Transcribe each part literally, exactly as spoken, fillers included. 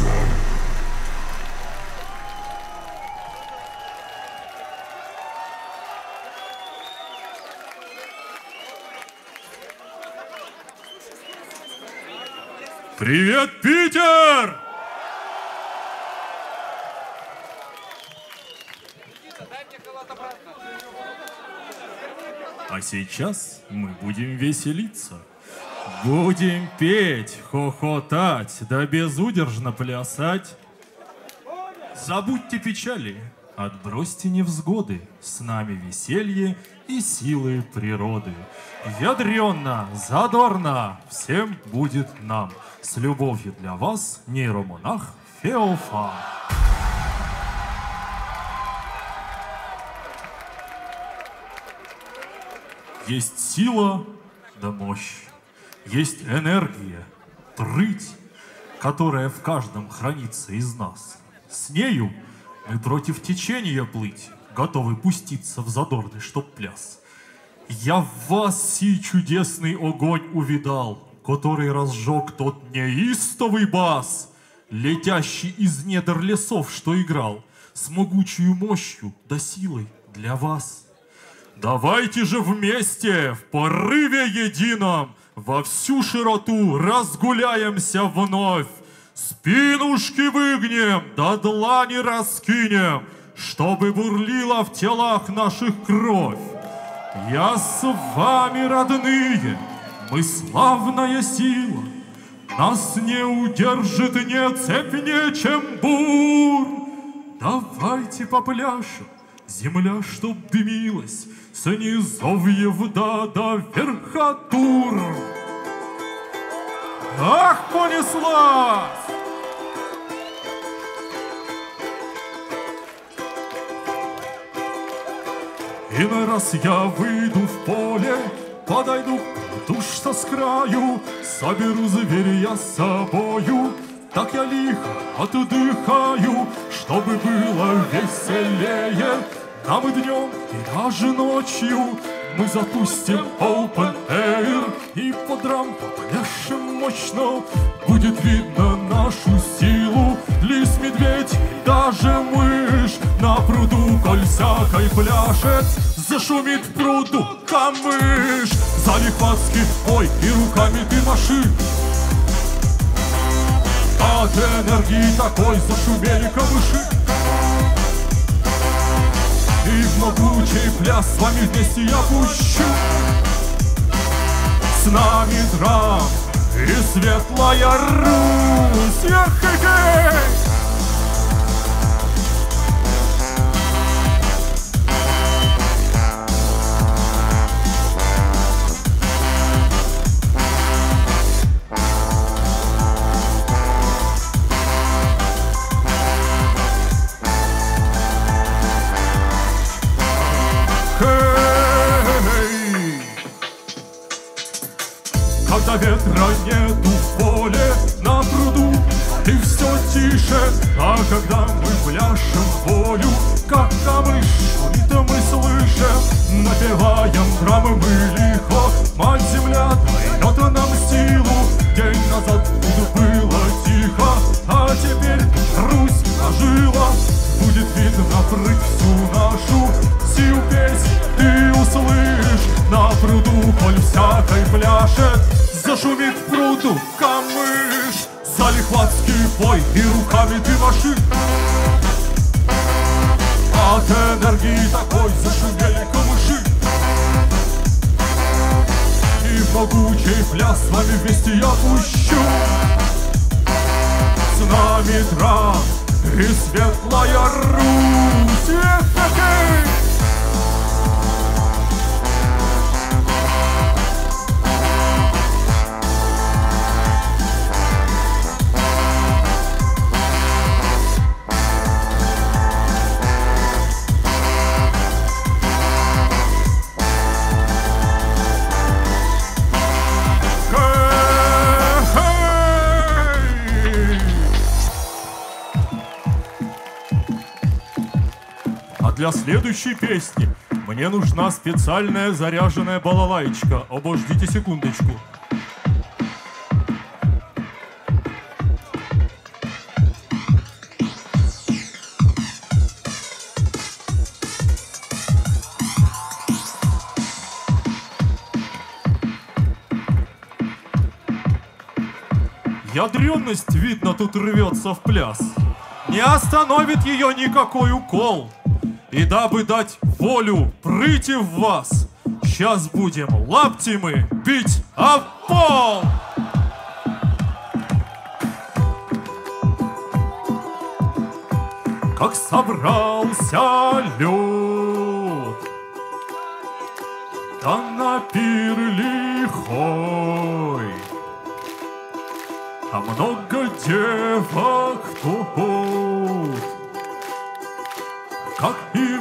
Привет, Питер! А сейчас мы будем веселиться. Будем петь, хохотать, да безудержно плясать. Забудьте печали, отбросьте невзгоды, с нами веселье и силы природы. Ядрёно, задорно, всем будет нам. С любовью для вас, нейромонах Феофан. Есть сила да мощь, есть энергия, прыть, которая в каждом хранится из нас. С нею мы против течения плыть, готовы пуститься в задорный чтоб пляс. Я в вас сей чудесный огонь увидал, который разжег тот неистовый бас, летящий из недр лесов, что играл, с могучей мощью да силой для вас. Давайте же вместе, в порыве едином, во всю широту разгуляемся вновь, спинушки выгнем, да длани раскинем, чтобы бурлила в телах наших кровь. Я с вами, родные, мы славная сила, нас не удержит ни цепь, ни чембур. Давайте попляшем, земля, чтоб дымилась, с низовьев да до верхотур. Ах, понеслась! И на раз я выйду в поле, подойду к ту, что с краю, соберу зверя с собою, так я лихо отдыхаю, чтобы было веселее. Нам и днем, и даже ночью мы запустим open air, и под рампу попляшем мощно, будет видно нашу силу. Лис, медведь, даже мышь на пруду, коль всякой пляшет, зашумит в пруду камыш. Залихватски пой и руками ты маши, от энергии такой зашумели камыши. И в могучий пляс с вами вместе я пущу. С нами Трамп и светлая Русь. Эх-хе-хе! Когда ветра нету в поле, на пруду, и все тише, а когда мы пляшем волю, как камыш, это мы слышим, напеваем драмы мы лихо. Мать-земля дает нам силу, день назад тут было тихо, а теперь Русь ожила, будет видно прыть всю нашу сию песнь ты услышь. На пруду, коль всякой пляшет, зашумит в пруду камыш. Залихватский пой и руками ты маши, от энергии такой зашумели камыши. И в могучий пляс с вами вместе я пущу. С нами Трамп и светлая Русь. Эх-хе-хе! Для следующей песни мне нужна специальная заряженная балалайчка. Обождите секундочку. Ядрённость, видно, тут рвется в пляс. Не остановит ее никакой укол. И дабы дать волю прыти в вас, сейчас будем лапти мы бить об пол. Как собрался люд, да на пир лихой, а много девок тут, как и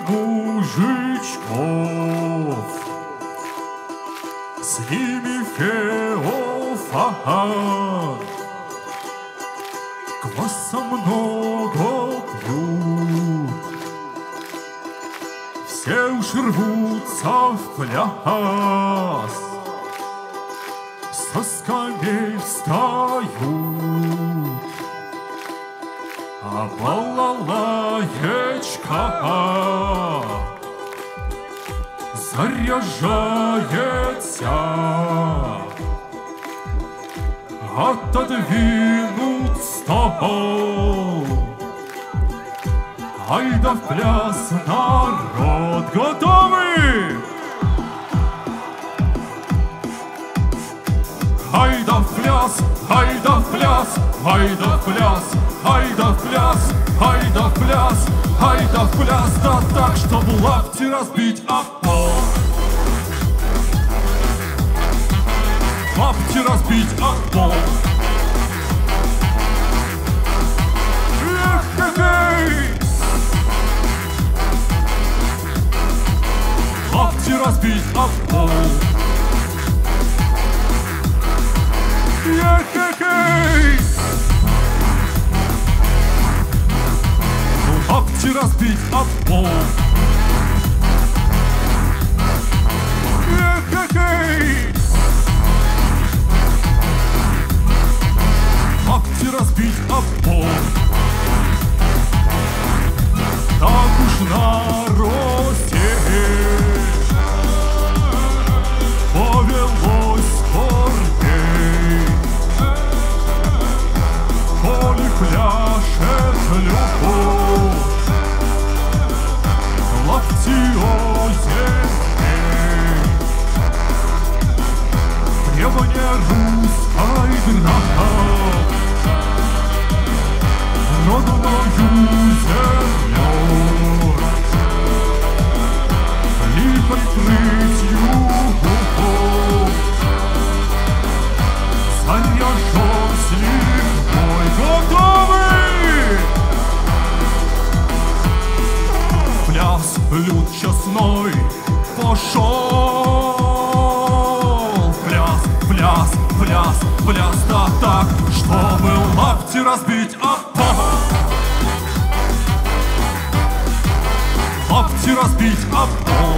мужичков. С ними Феофан кваса много пьют, все уж рвутся в пляс, со скамей встают, а балалаечка заряжается. Отодвинут стол, ай да в пляс, народ, готовы? Ай да в пляс, ай да в пляс, ай да в пляс, ай да в пляс, ай да в пляс, ай да в пляс, да так, чтобы лапти разбить об пол. Лапти разбить об пол. Эх-эх-эй! Лапти разбить об пол. Эх-эх-эй! Лапти разбить об пол. Эх-эх-эй! Лапти разбить об пол. Так уж наросте повелось корней, коли пляшет любовь, лапти озерей. Небо не русской гнахом, родною землей, липой прытью заряжен с лихвой. Готовы? Пляс люд честной пошел. Пляс, пляс, пляс, пляс, да так, чтобы лапти разбить об пол. Лапти разбить об пол.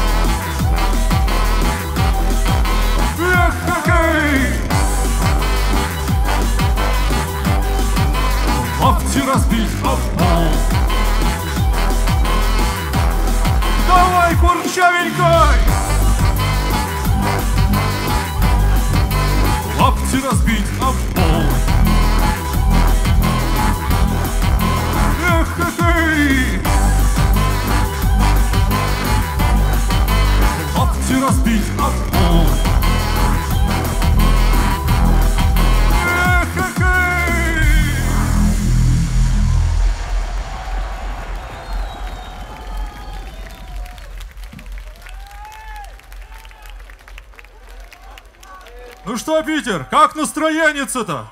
Эх-эх-эй! Лапти разбить об пол. Давай, курчавенькой! Лапти разбить об пол. Эх-эх-эй! Лапти разбить об пол. Эх-эх-эй! Ну что, Питер, как настроение-то?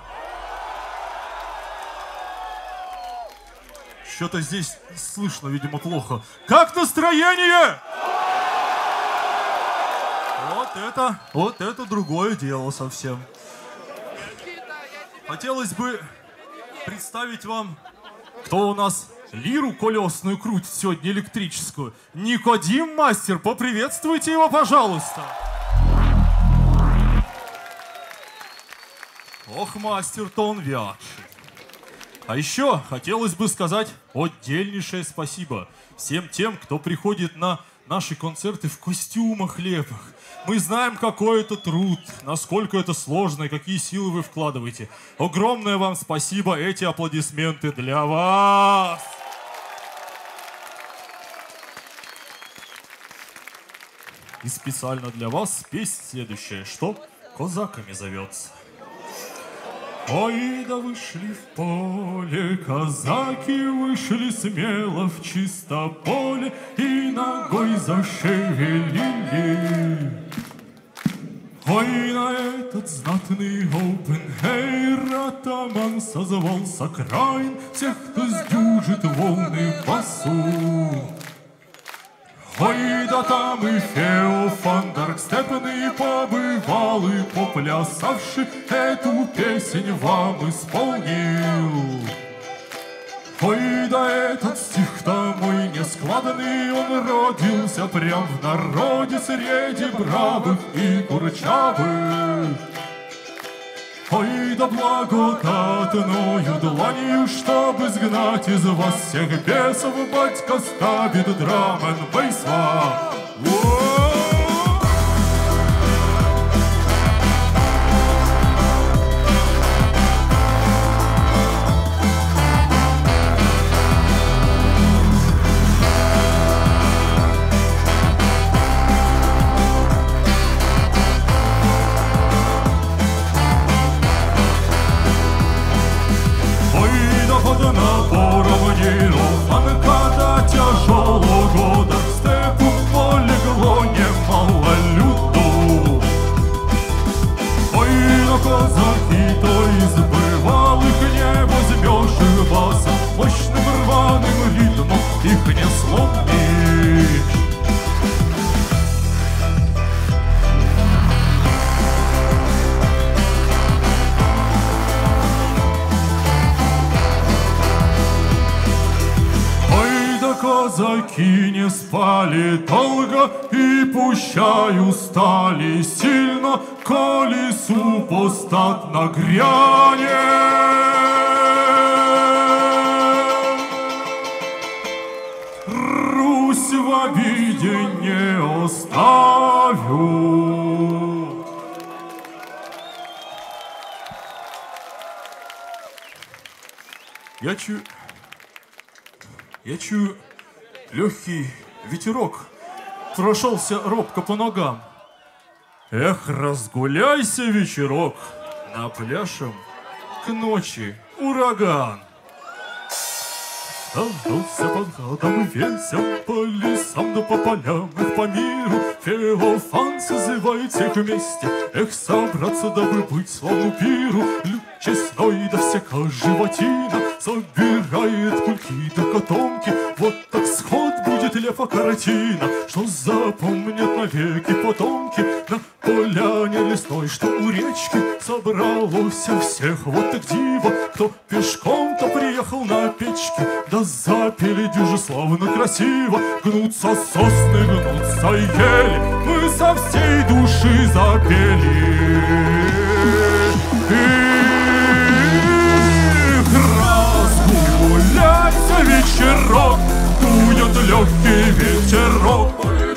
Что-то здесь слышно, видимо, плохо. Как настроение? Вот это, вот это другое дело совсем. Хотелось бы представить вам, кто у нас лиру колесную крутит сегодня электрическую. Никодим Мастер, поприветствуйте его, пожалуйста. Ох, мастер-то он вякший. А еще хотелось бы сказать отдельнейшее спасибо всем тем, кто приходит на наши концерты в костюмах лепых. Мы знаем, какой это труд, насколько это сложно и какие силы вы вкладываете. Огромное вам спасибо, эти аплодисменты для вас. И специально для вас песня следующая, что козаками зовется. Ой, да вышли в поле, казаки вышли смело в чисто поле и ногой зашевелили. Ой, на этот знатный опен-эйр атаман созвал с окраин всех, кто сдюжит волны в басу. Ой, да там и Феофан Степный побывал и поплясавший эту песнь вам исполнил. Ой, да этот стих-то мой нескладный, он родился прям в народе среди бравых и курчавых. Ой, да благодатною дланью, чтобы сгнать из вас всех бесов, батька ставит драм-н-бейс вам. Под напором Ерофанка тяжелого года в степу полегло немало люду. Ой, но казаки-то из бывалых не возьмешь вас мощным рваным ритмом, их не сломишь. Казаки не спали долго и пущай устали сильно, коли супостат нагрянет. Русь в обиде не оставят. Я чую... Я чую... Легкий ветерок прошелся робко по ногам. Эх, разгуляйся, вечерок, напляшем к ночи ураган. Столкнулся под ходом весел по лесам да по полям, их по миру Феофан созывает всех вместе. Эх, собраться, дабы быть славну пиру, люд честной да всяка животина собирает кульки да котомки. Вот так сход будет лепа картина, что запомнят навеки потомки. На поляне лесной, что у речки, собралось всех вот так диво. Кто пешком, то приехал на печке, да запели дюже славно красиво. Гнутся сосны, гнутся ели, мы со всей души запели. Эх, разгуляйся, вечерок, дует легкий ветерок.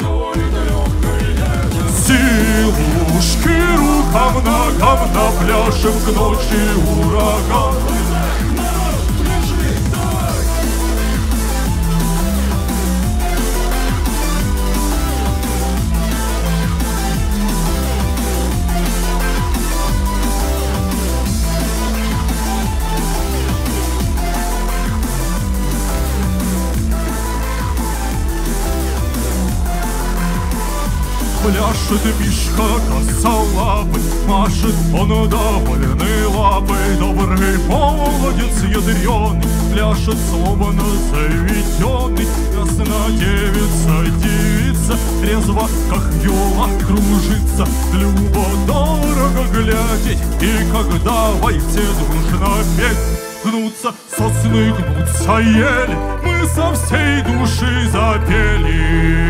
Силушки рукам ногам напляшем к ночи ураган. Пляшет Мишка косолапый, машет он довольный лапой. Добрый молодец ядреный, пляшет словно заведенный. Ясна девица, девица, трезво, как юла, кружится. Любо дорого глядеть, и когда вой все дружно петь. Гнутся сосны, гнутся ели, мы со всей души запели.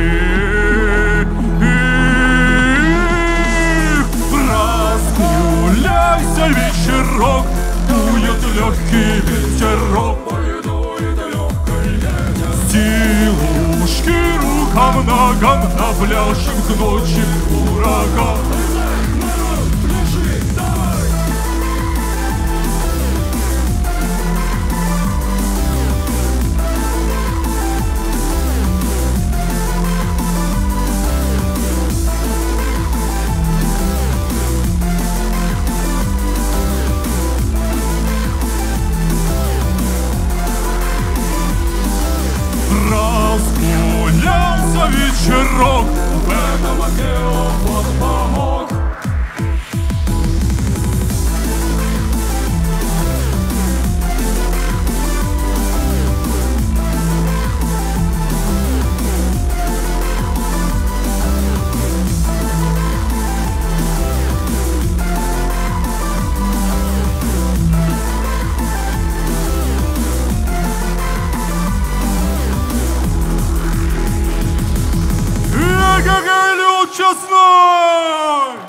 Разгуляйся, вечерок, дует легкий ветерок. Силушки рука ко многом на пляжах к ночи ураган. Разгулялся вечерок, в этом океан помог. Честной!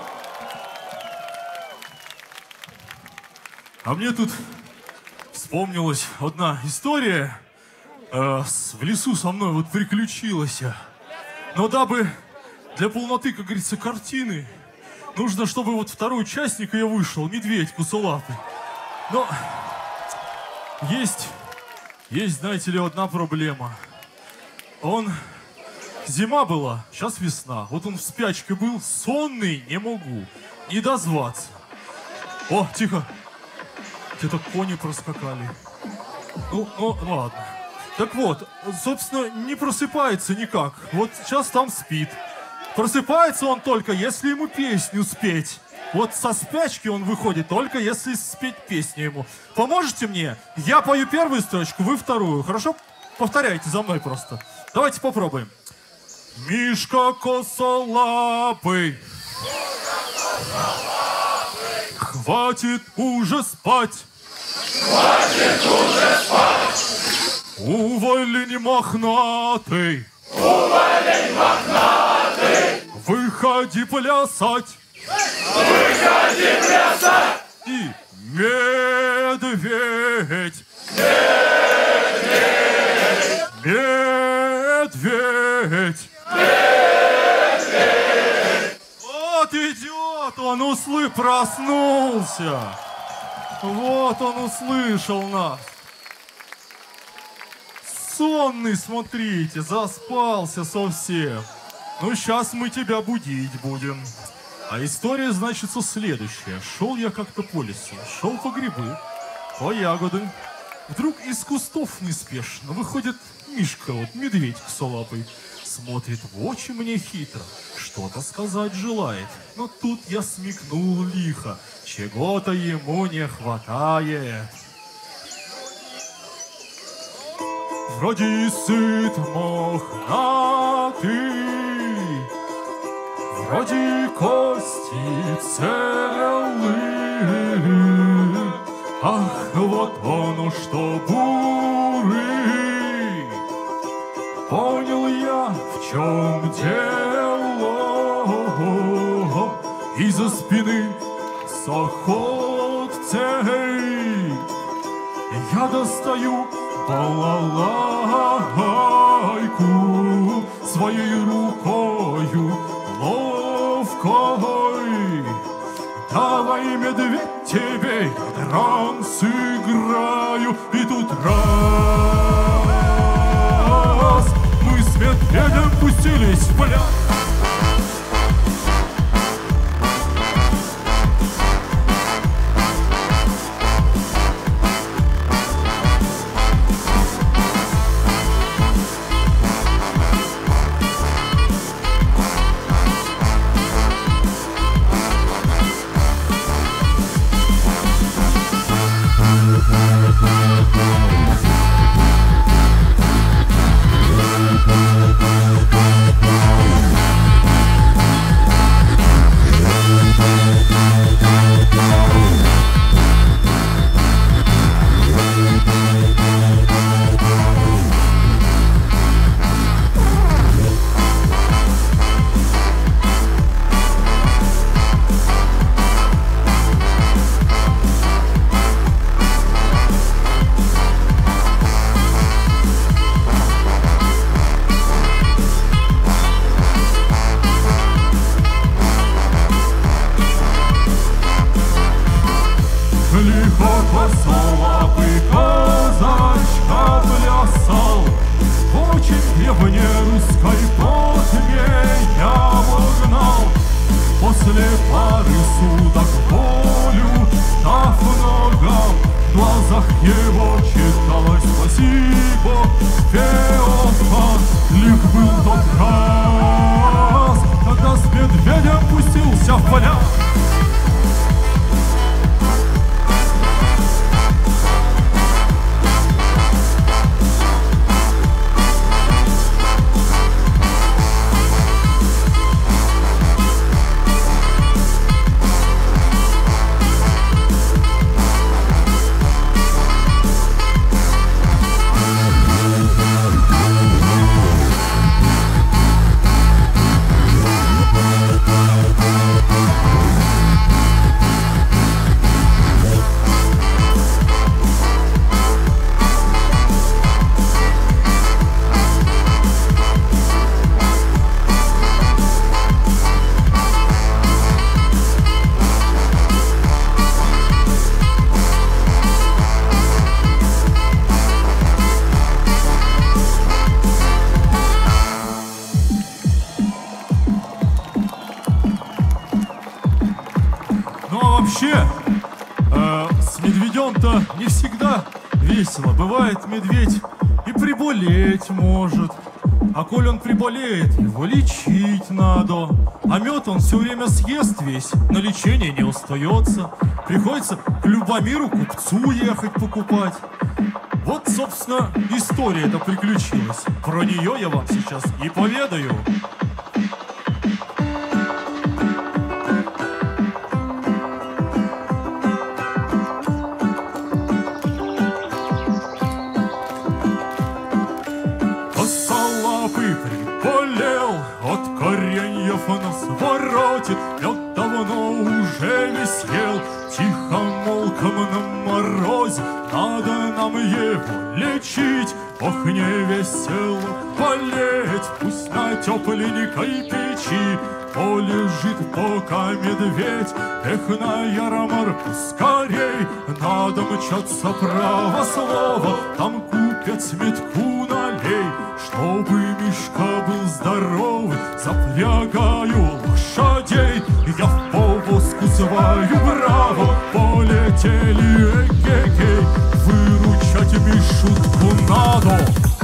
А мне тут вспомнилась одна история, э, с, в лесу со мной вот приключилась. Но дабы для полноты, как говорится, картины, нужно, чтобы вот второй участник ее вышел, медведь косолапый. Но есть, есть, знаете ли, одна проблема. Он... Зима была, сейчас весна. Вот он в спячке был, сонный не могу. Не дозваться. О, тихо. Где-то кони проскакали. Ну, ну, ладно. Так вот, собственно, не просыпается никак. Вот сейчас там спит. Просыпается он только, если ему песню спеть. Вот со спячки он выходит только, если спеть песню ему. Поможете мне? Я пою первую строчку, вы вторую. Хорошо? Повторяйте за мной просто. Давайте попробуем. Мишка косолапый, хватит уже спать, хватит уже спать, уволень мохнатый, уволень мохнатый, выходи плясать, выходи плясать, и медведь, медведь, медведь. Вот идет, он услы проснулся. Вот он услышал нас. Сонный, смотрите, заспался совсем. Ну, сейчас мы тебя будить будем. А история, значит, следующая. Шел я как-то по лесу, шел по грибы, по ягоды. Вдруг из кустов неспешно выходит Мишка, вот медведь косолапый. Смотрит в очи мне хитро, что-то сказать желает. Но тут я смекнул лихо, чего-то ему не хватает. Вроде и сыт мохнатый, вроде и кости целы. Ах, вот он что бурый. Понял я, в чем дело. Из-за спины с охотцей я достаю балалайку своей рукою ловкой. Давай, медведь, тебе я транс играю. И тут раз мы с медведем пустились в пляс. пары суток волю, дав ногам, в глазах его читалось спасибо. Феофан лих был тот раз, когда с медведем пустился в поля. Вообще, э, с медведем-то не всегда весело. Бывает, медведь и приболеть может. А коль он приболеет, его лечить надо. А мед он все время съест весь, на лечение не остается. Приходится к Любомиру купцу ехать покупать. Вот, собственно, история эта приключилась. Про нее я вам сейчас и поведаю. От кореньев на свороте мед давно уже висел. Тихо-молком на морозе надо нам его лечить. Ох, не весело болеть, пусть на тепленькой печи полежит пока медведь. Эх, на ярмарку скорей надо мчаться, право слово, там купец медку налей. Чтобы Мишка был здоровый, запрягаю лошадей. Я в повозку свою браво полетели, эгегей. Выручать Мишутку надо.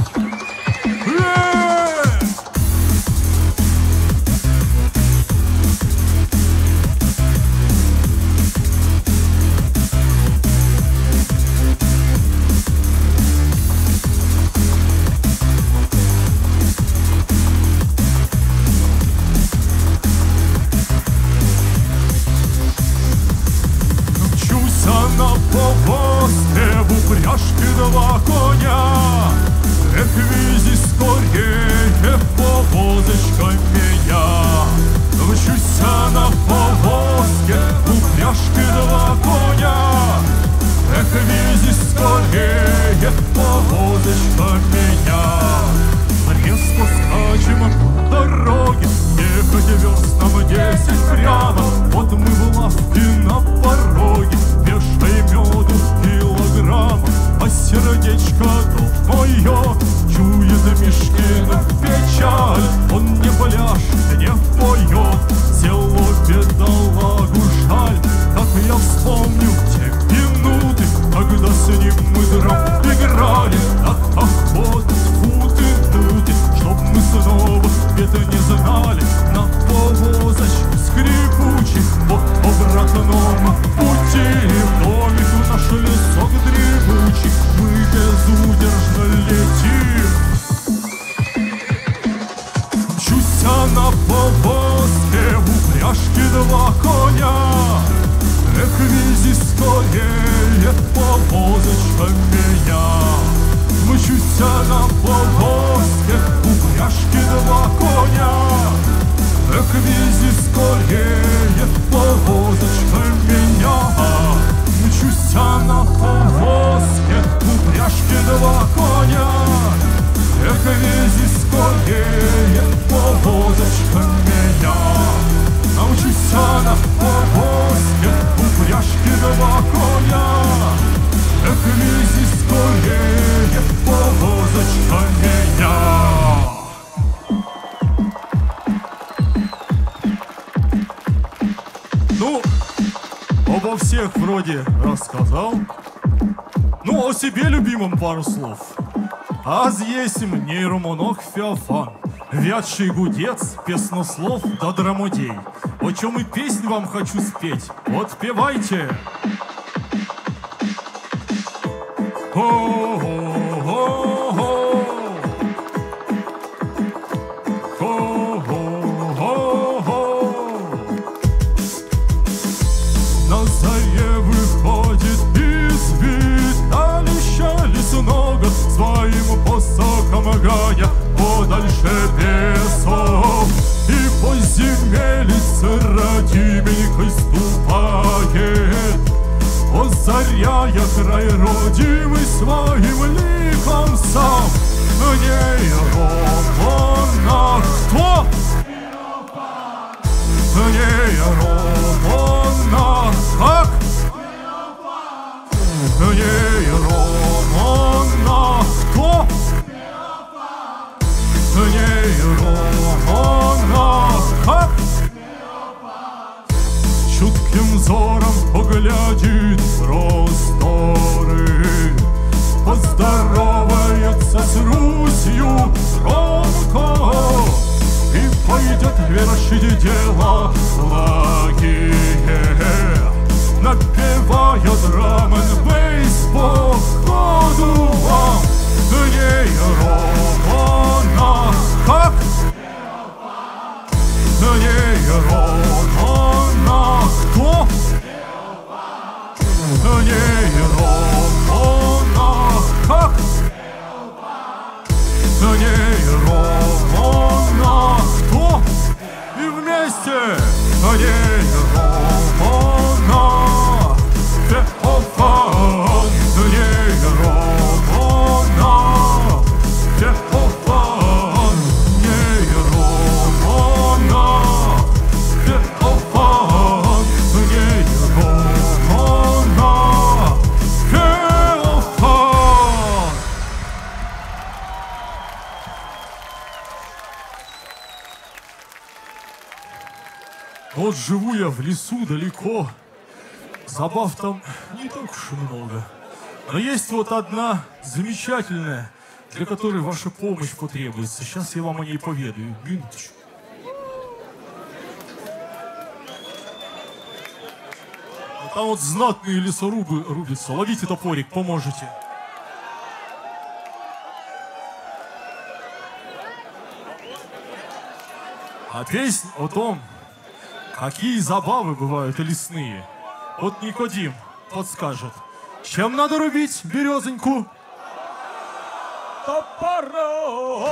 На повозке в упряжке два коня. Эх, вези скорее повозочка меня. Мчусь на повозке в упряжке два коня. Эх, вези скорее повозочка меня. Резко скачем по дороге, ехать верст нам десять прямо. Вот мы в лавке на пороге, вешай меду килограмм. А сердечко-то мое чует Мишкину печаль. Он не пляшет, не поет, село бедолагу жаль. Как я вспомню те минуты, когда с ним мы дров играли. Так охота, футы, нуты, чтоб мы снова это не знали. На повозочке скрипучей по обратному пути в домик наш лесок дремучий мы безудержно летим. Мчуся на повозке в упряжке два коня. Эх, вези скорее повозочка меня. Мчуся на повозке в упряжке два коня. Эх, вези скорее повозочка меня. Мчуся на повозке в упряжке два коня. Эх, вези скорее повозочка меня. Научуся на повозке в упряжке два коня. Эх, вези скорее повозочка меня. Ну, обо всех вроде рассказал. Ну, о себе любимом пару слов. Аз есмь нейромонах Феофан, вятший гудец, песнослов да драмудей. О чем и песнь вам хочу спеть, отпевайте. Хо-хо-хо-хо. Хо-хо-хо-хо. На заре выходит из виталища лесного, своим посохом гоня подальше бесов. И по земелице родименькой ступает, озаряя край родимый своим ликом сам. Нейромонах кто? Нейромонах как? Нейромонах кто? Нейромонах как? Чутким взором поглядит просторы, поздоровается с Русью громко и пойдет вершить дела благие, напевая драм-н-бейс по ходу вам. Нейромонах как? Нейромонах кто? Нейромонах как? Нейромонах кто? И вместе нейромонах Феофан. Нейромонах Феофан. Нейромонах Феофан. Нейромонах Феофан. Вот живу я в лесу далеко, забав там не так уж и много. Но есть вот одна замечательная, для которой ваша помощь потребуется. Сейчас я вам о ней поведаю. Минуточку. А там вот знатные лесорубы рубятся. Ловите топорик, поможете. А песня о том, какие забавы бывают лесные. Вот Никодим подскажет. Чем надо рубить березоньку? Топором!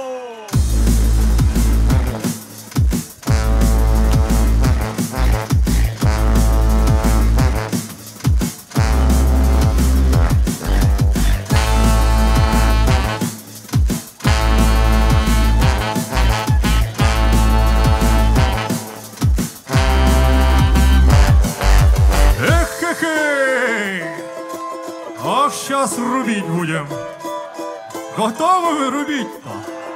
Ах, сейчас рубить будем. Готовы вы рубить-то?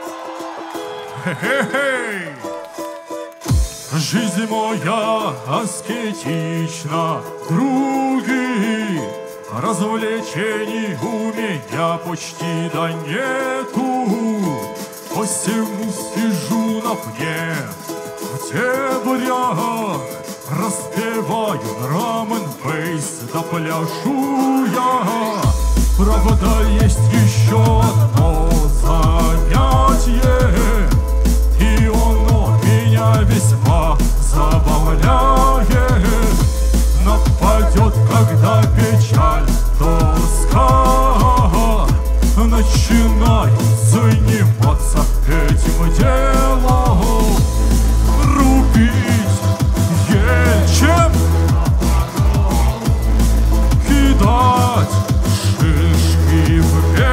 Хе-хе-хей! Жизнь моя аскетична, други, развлечений у меня почти да нету. Посему сижу на пне в дебрях, распеваю драм-н-бейс, да пляшу я. Правда, есть еще одно занятие, и оно меня весьма забавляет. Нападет, когда печаль, тоска, начинаю заниматься этим делом. Рубить ельчем, кидать шишки в печь.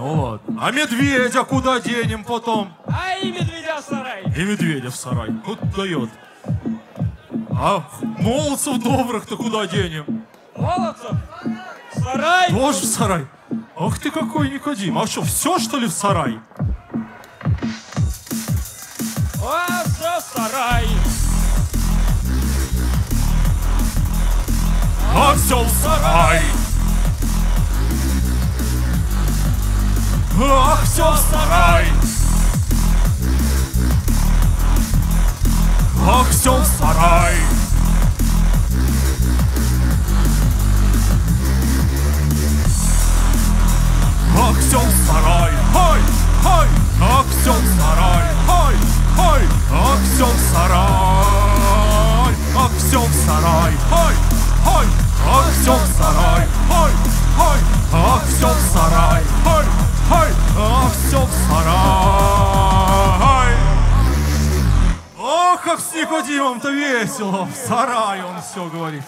Ну ладно. А медведя куда денем потом? А и медведя в сарай. И медведя в сарай. Вот дает. А молодцев добрых-то куда денем? Молодцев? В сарай. Тоже в сарай. Ах ты какой Никодим. А что, все что ли в сарай? А все в сарай. А все в сарай. Ах, все в сарай. Ах, все в сарай. Ах, все в сарай. Хай, хай. Ах, все в сарай. Хай, хай. Ах, все в сарай. Ах, все в сарай. Хай, хай. Ах, все в сарай. Хай, хай. Ах, все в сарай. Хай, хай. Ах, все в сарай. Ох, как с Никодимом-то весело. В сарае он все говорит.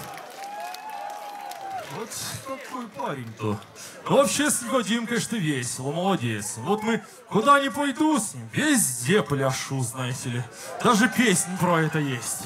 Вот какой парень-то. Вообще с Никодимом, конечно, весело, молодец. Вот мы куда ни пойду с ним, везде пляшу, знаете ли. Даже песня про это есть.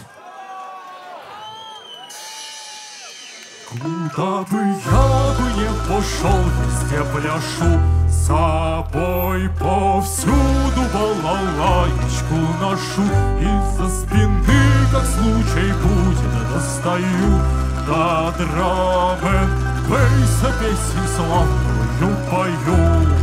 Куда бы я бы не пошел, везде пляшу. С собой повсюду балалаечку ношу. Из-за спины, как случай будет, достаю до драм-н бейса песен славную пою.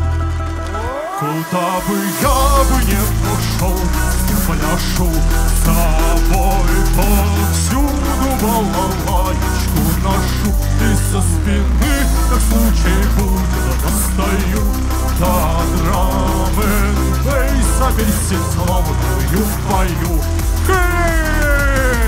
Куда бы я бы не пошел, не пляшу. С собой повсюду балалаечку ношу. Из-за спины, как случай будет, достаю до драм-н бейса песен славную пою. Хей!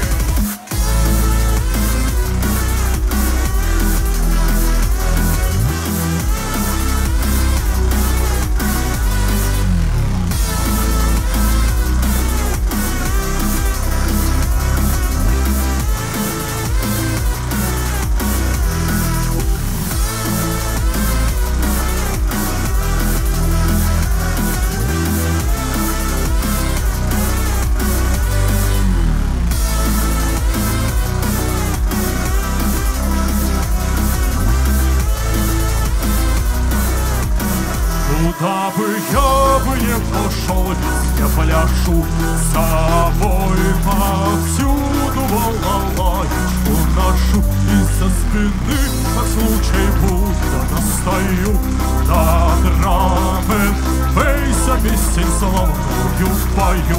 Куда бы я бы не пошел, везде пляшу. С собой повсюду балалаечку ношу. Из-за спины, как случай будет, достаю до драм-н бейса песен славную пою.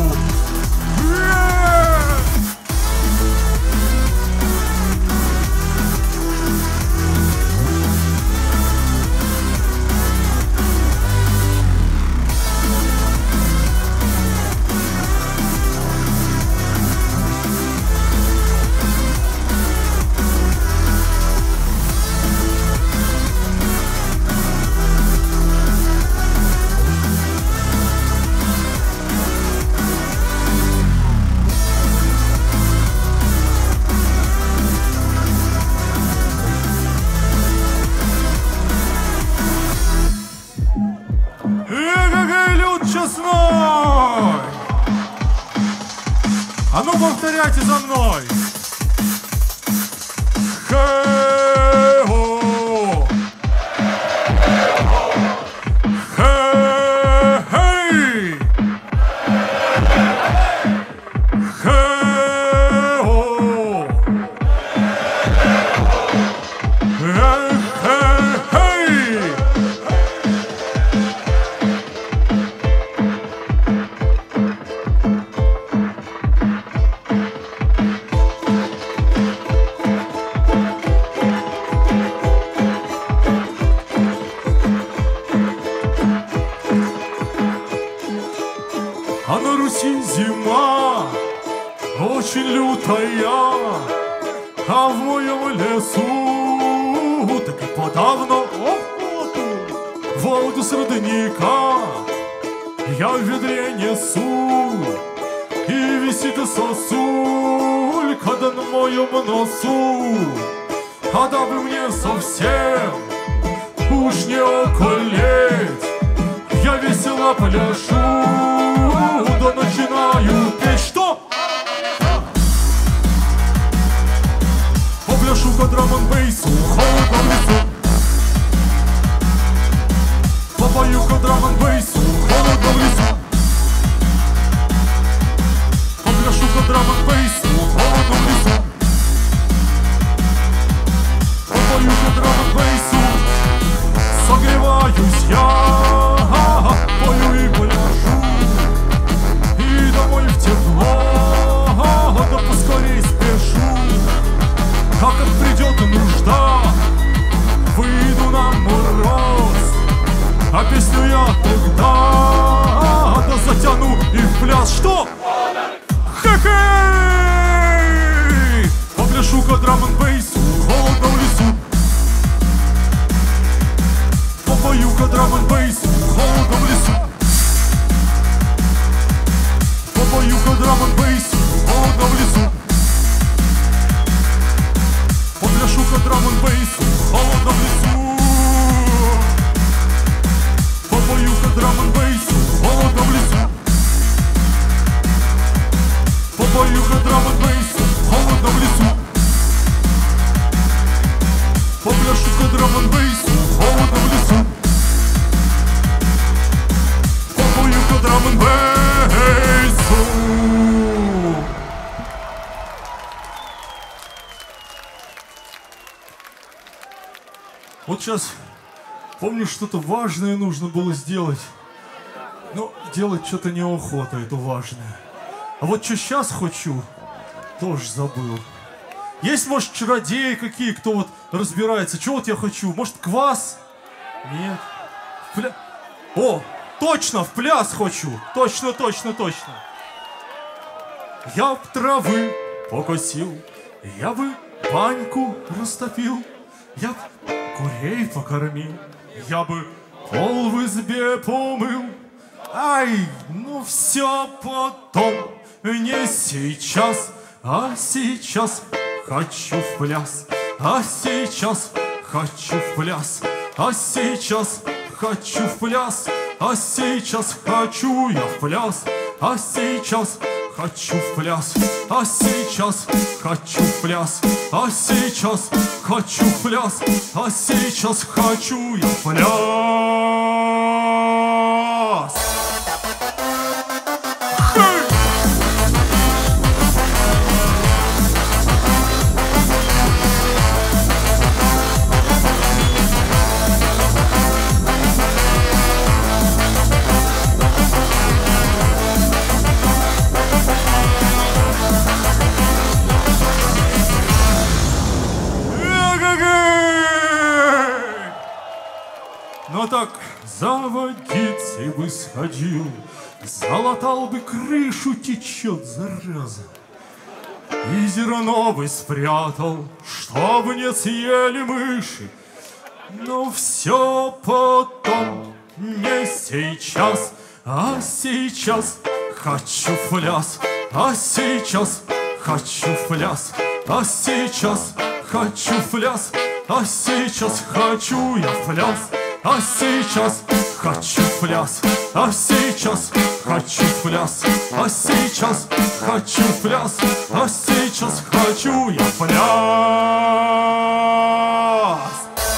Честной! А ну повторяйте за мной! Хэ-о! Хэ-хэй! Хэ-о! Хэ-хэй! А на Руси зима очень лютая, а в моем лесу так и подавно воду с родника я в ведре несу, и висит сосулька да на моем носу. А дабы мне совсем уж не околеть, весело пляшу, да начинаю петь. Что? Попляшу по драм-н-бейсу, холодно в лесу. Попою по драм-н-бейсу, холодно в лесу. Попляшу по драм-н-бейсу, холодно в лесу. Попою по драм-н-бейсу, согреваюсь я, пою и пляшу, и домой в тепло, да поскорей спешу. А как придет нужда, выйду на мороз, а песню я тогда да затяну и в пляс. Что? Хе-хей! Попляшу-ка драм-н-бейсу, холодно в лесу. Попою-ка драм-н-бейсу, холодно в лесу. Попою-ка драм-н-бейсу, холодно в лесу. Попляшу-ка драм-н-бейсу, холодно в лесу. Попою-ка драм-н-бейсу, холодно в лесу. Попою-ка драм-н-бейсу, холодно в лесу. Попляшу-ка драм-н-бейсу, холодно в лесу. Попою-ка драм-н-бейсу. Вот сейчас помню, что-то важное нужно было сделать. Но делать что-то неохота, это важное. А вот что сейчас хочу, тоже забыл. Есть, может, чародеи какие, кто вот разбирается. Что вот я хочу? Может, квас? Нет. В пля... О, точно, в пляс хочу. Точно, точно, точно. Я б травы покосил, я бы баньку растопил, я б курей покормил, я бы пол в избе помыл. Ай, ну все потом, не сейчас, а сейчас хочу в пляс, а сейчас хочу в пляс, а сейчас хочу в пляс, а сейчас хочу я в пляс, а сейчас хочу в пляс, а сейчас хочу в пляс, а сейчас хочу в пляс, а сейчас хочу я в пляс. Но так за водицей бы сходил, залатал бы крышу, течет, зараза. И зерно бы спрятал, чтобы не съели мыши. Но все потом, не сейчас, а сейчас хочу в пляс, а сейчас хочу в пляс, а сейчас хочу в пляс, а сейчас хочу я в пляс. А сейчас хочу в пляс, а сейчас хочу в пляс, а сейчас хочу в пляс, а сейчас хочу я в пляс.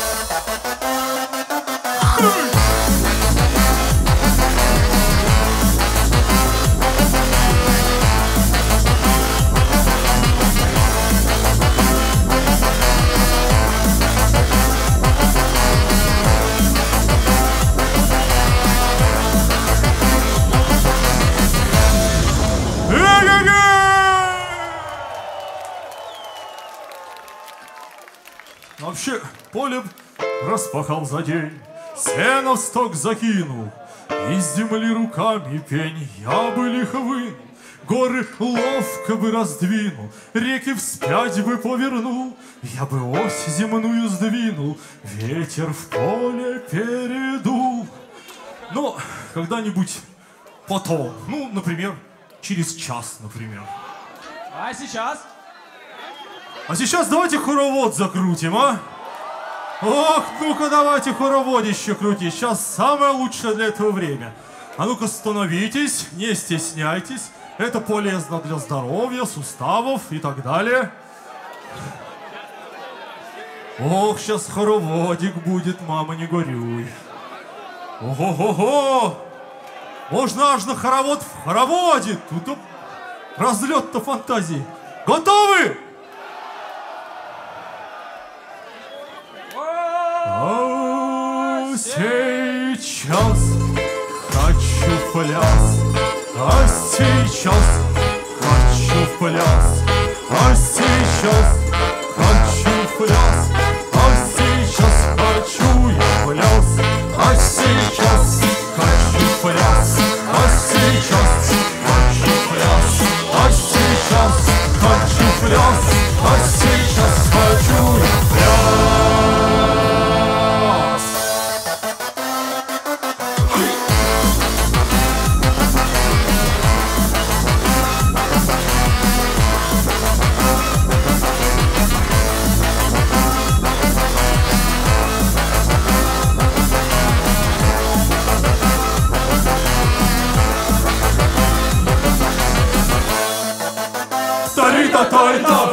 Вообще, поле распахал за день, сено в сток закинул, из земли руками пень я бы лихо вынул, горы ловко бы раздвинул, реки вспять бы повернул, я бы ось земную сдвинул, ветер в поле передул. Но когда-нибудь потом, ну, например, через час, например. А сейчас? А сейчас давайте хоровод закрутим, а? Ох, ну-ка давайте хороводище крутить. Сейчас самое лучшее для этого время. А ну-ка становитесь, не стесняйтесь. Это полезно для здоровья, суставов и так далее. Ох, сейчас хороводик будет, мама, не горюй. Ого-го-го! Можно аж на хоровод в хороводе. Тут разлет-то фантазии. Готовы? А сейчас хочу в пляс, а сейчас хочу в пляс, а сейчас хочу в пляс, а сейчас хочу я в пляс, а сейчас хочу в пляс, а сейчас хочу в пляс, а сейчас хочу в пляс, а сейчас хочу я в пляс. Та-та-та-та.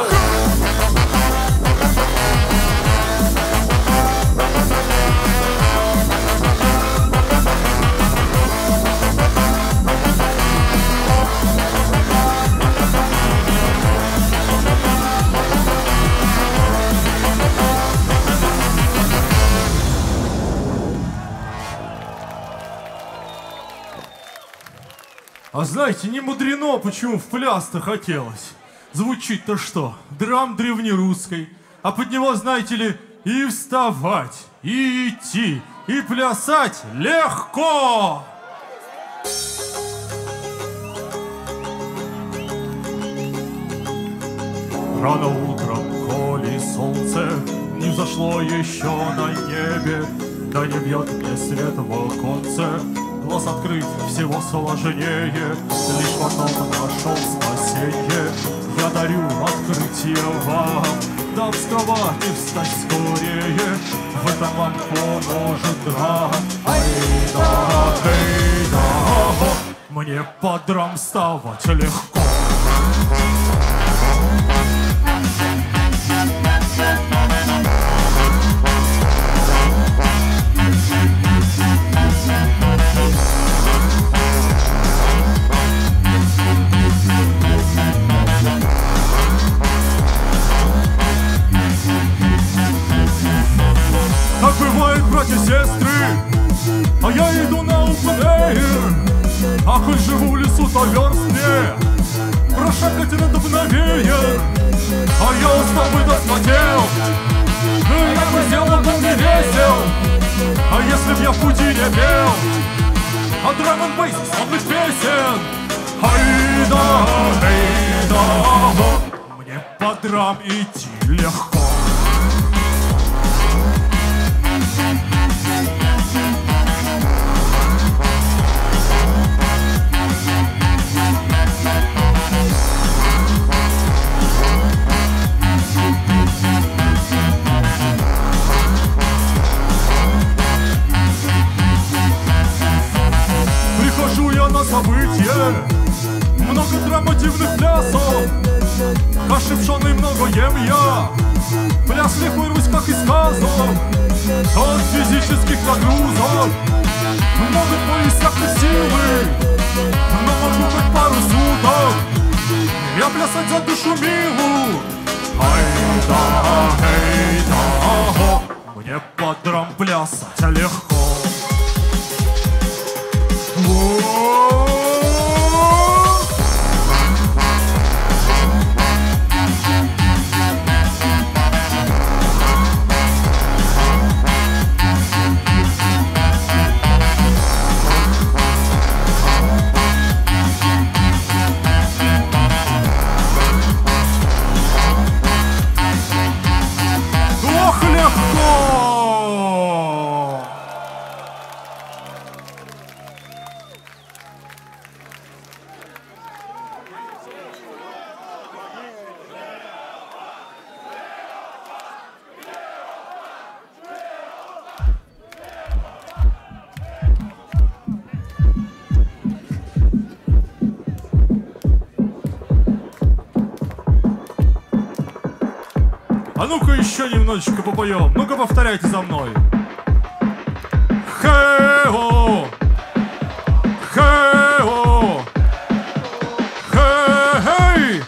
А знаете, не мудрено, почему в пляс-то хотелось. Звучит-то что? Драм древнерусской. А под него, знаете ли, и вставать, и идти, и плясать легко. Рано утром, коли солнце не взошло еще на небе, да не бьет мне свет в оконце, глаз открыть всего сложнее, лишь в одном нашел спасенье. Я дарю открытие вам, да вставать и встать скорее, в этом вам поможет драм. Ай-да, эй-да, мне под драм вставать легко. Как бывает, братья-сестры, а я иду на open-air. А хоть живу в лесу, то верст мне прошагать надо мгновенье. А я устал бы досмотрел, ну я бы сделал, был не весел. А если б я в пути не пел а драм-н-бейс славных песен. Ай-да, эй-да, мне по драм идти легко. Прихожу я на событие, много драмативных плясов, каши пшеной много ем я, пляс легко рвусь, как из сказок, от физических нагрузок могут поиссякнуть силы, но могу хоть пару суток я плясать за душу милу. Ай-да, эй-да, мне под драм плясать легко. Ох, легко! А ну-ка еще немножечко попоем. Ну-ка повторяйте за мной. Хэ-о! Хэ-о! Хэ-хэй!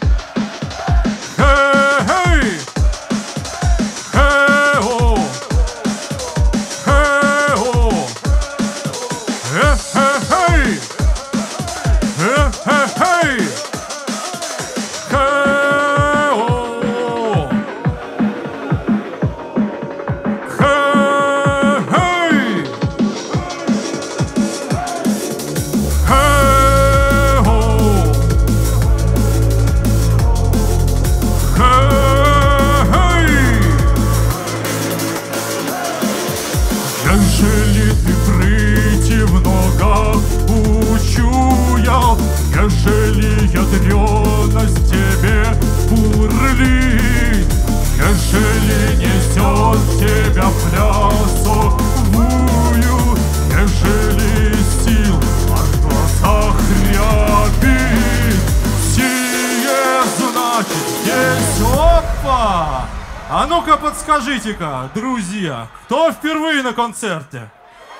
Хэ-хэй! Хэ-о! Хэ-о! Хэ-хэй! Хэ-хэй! Ежели ты прыти в ногах учуял, ежели ядреность тебе бурлит, ежели несет тебя плясовую, ежели сил аж в глазах рябит, сие значит здесь опа! А ну-ка подскажите-ка, друзья, кто впервые на концерте?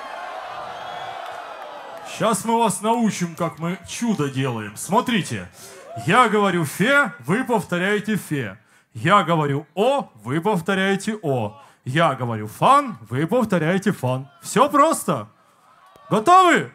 Сейчас мы вас научим, как мы чудо делаем. Смотрите, я говорю фе, вы повторяете фе. Я говорю о, вы повторяете о. Я говорю фан, вы повторяете фан. Все просто. Готовы?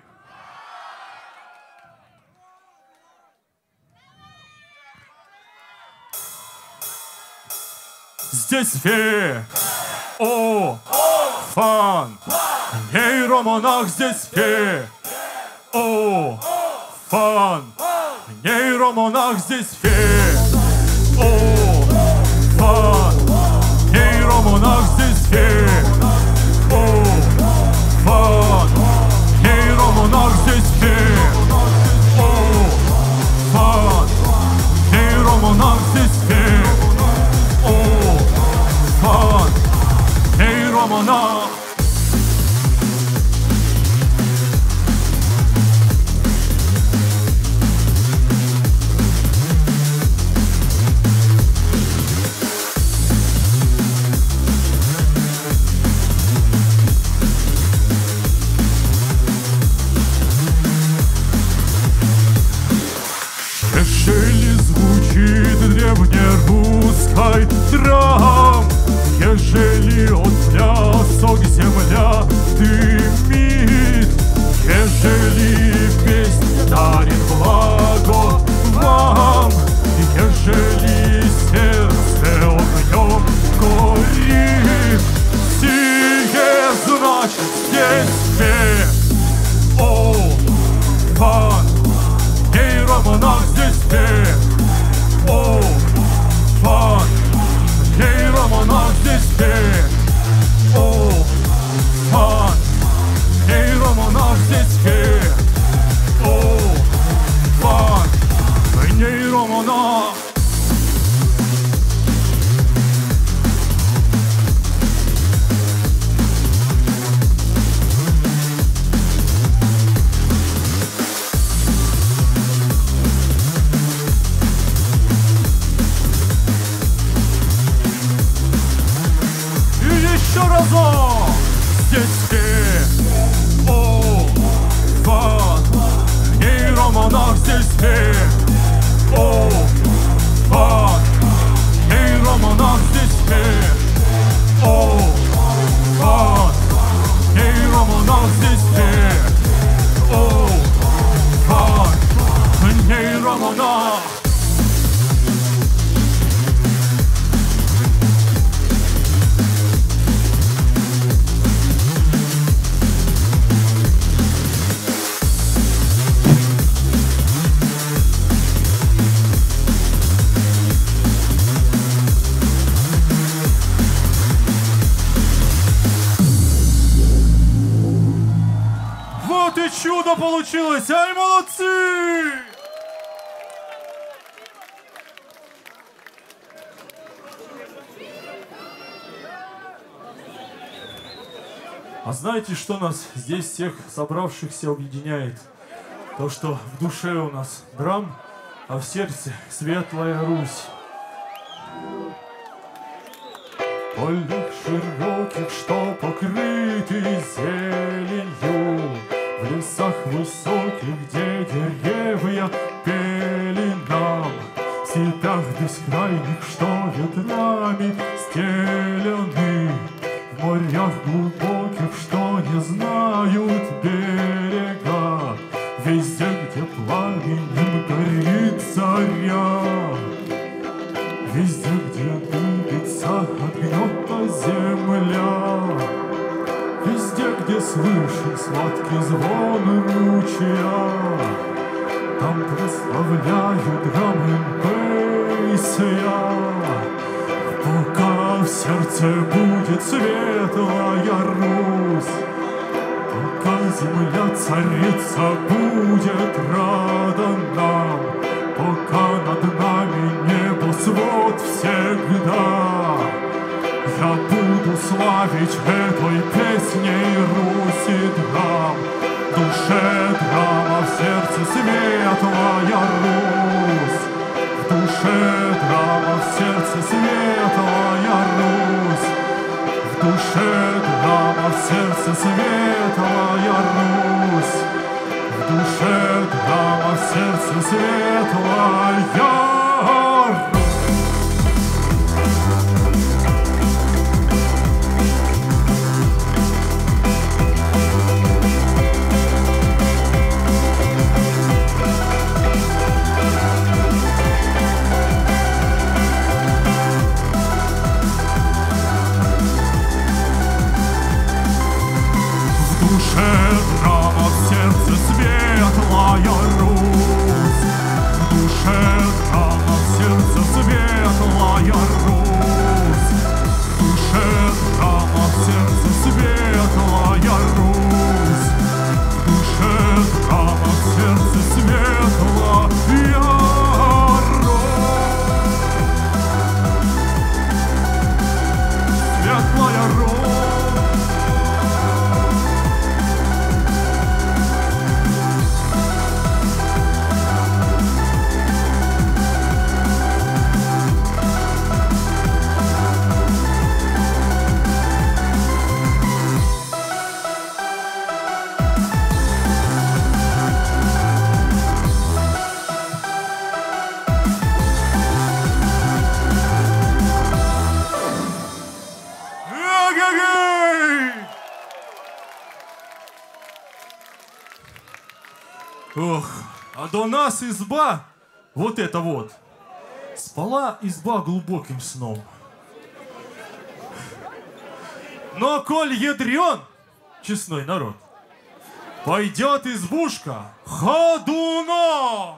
Здесь фе, о, фан, нейромонах, здесь фе, о, фан, нейромонах, здесь фе, о, фан, нейромонах, здесь фе, о, фан, нейромонах, здесь фе, о, фан, нейромонах, здесь фе. Фан, нейромонах. Ежели звучит древнерусской драм, ежели от плясок земля дымит, ежели песнь дарит благо вам, ежели сердце огнем горит, сие значит здесь фе, о, фан, нейромонах, здесь фе, о, фан, нейромонах, здесь фе, о, фан, нейромонах, здесь фе, о, фан, нейромонах. Еще разок! Здесь фе, о, фан, нейромонах, здесь фе, о, фан, нейромонах, здесь фе, о, фан, нейромонах, здесь фе, о, фан, нейромонах. Вот и чудо получилось! Ай, молодцы! А знаете, что нас здесь всех собравшихся объединяет? То, что в душе у нас драм, а в сердце светлая Русь. полях широких, что покрыты зеленью, в лесах высоких, где деревья пели нам, в степях бескрайних, что ветрами стелены, в морях глубоких, что не знают берега, везде, где пламенем горит заря, везде, где дымится от гнета земля, везде, где слышен сладкий звон ручья, там прославляют драм-н-бейс-я. Пока в сердце будет светлая Русь, пока земля царица будет рада нам, пока над нами небосвод всегда, я буду славить этой песней Русь и драм. В душе драма, в сердце светлая Русь, в душе драма, в сердце светлая Русь, в душе драма, в сердце светлая Русь, в душе драма, в сердце светлая Русь. Ох, а до нас изба, вот это вот, спала изба глубоким сном. Но коль ядрен, честной народ, пойдет избушка ходуном.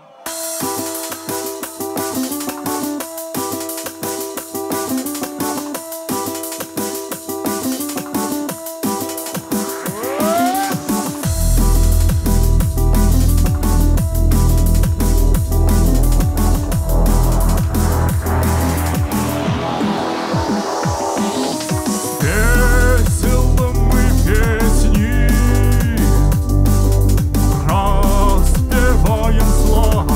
Распеваем славу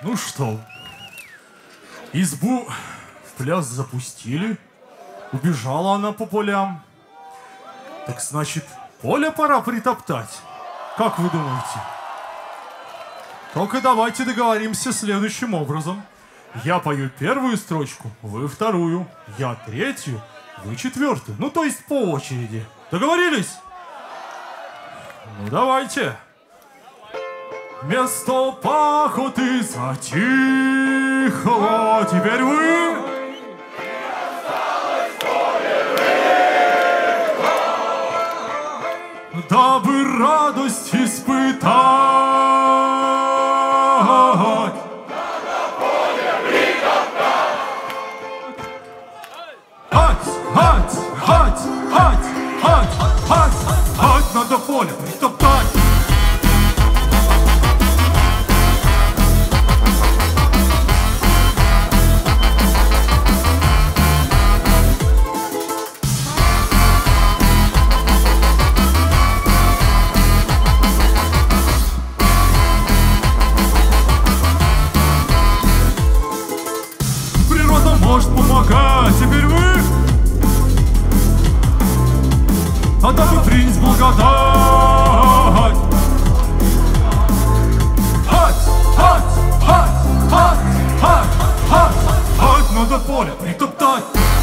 Ну что, избу в пляс запустили, убежала она по полям. Так значит, поле пора притоптать. Как вы думаете? Только давайте договоримся следующим образом. Я пою первую строчку, вы вторую, я третью, вы четвертую. Ну, то есть по очереди. Договорились? Ну, давайте. Место пахоты затихло, теперь вы. Дабы радость испытать. Ать, ать, ать, ать, ать, ать, ать, надо поле притоптать. Может помогать, теперь вы, а дабы принять благодать. Ать, ать, ать, ать, ать, ать, ать, надо поле притоптать.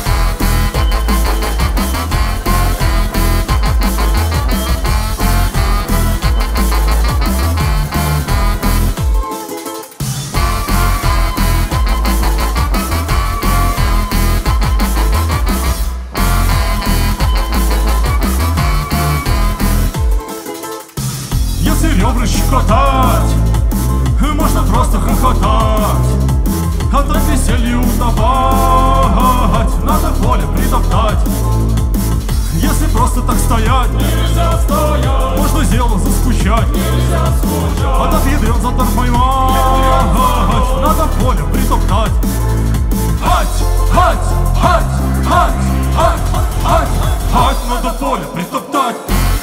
Ребра щекотать, можно просто хохотать, а так веселье утопать, надо поле притоптать. Если просто так стоять, нельзя стоять, можно дело заскучать, нельзя скучать, а так ядрен затор поймать, надо поле притоптать. Ать, ать, ать, ать, ать, ать, ать, надо поле притоптать.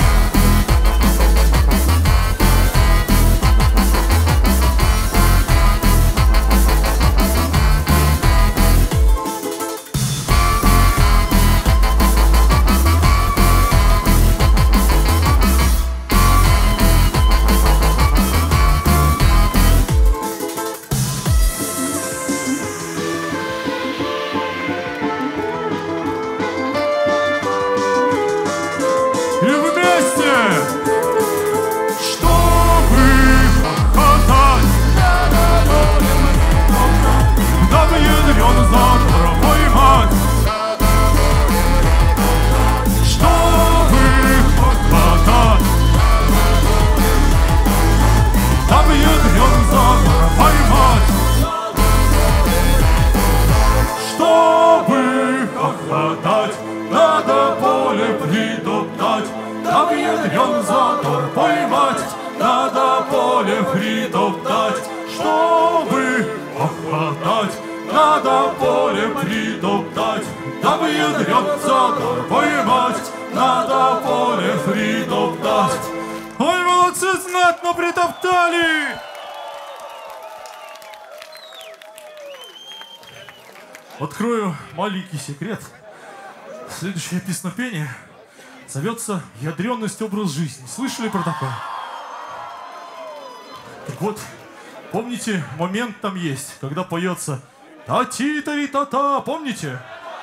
Открою маленький секрет. Следующее песнопение зовется «Ядрённость образ жизни». Слышали про такое? Так вот, помните, момент там есть, когда поется «Та-ти-та-ри-та-та», помните?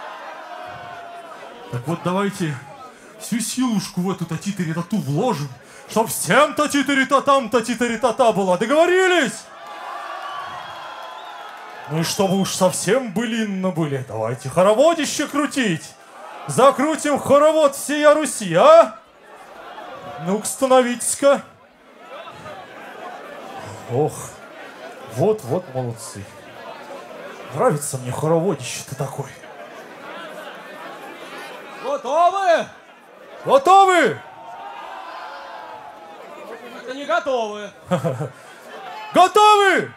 Так вот, давайте всю силушку в эту та-ти-та-ри-та-ту вложим, чтоб всем та-ти-та-ри-та-там та-ти-та-ри-та-та была. Договорились? Ну и чтобы уж совсем былинно были, давайте хороводище крутить. Закрутим хоровод всея Руси, а? Ну-ка, становитесь-ка. Ох, вот-вот молодцы. Нравится мне хороводище-то такой. Готовы? Готовы? Это не готовы. Готовы?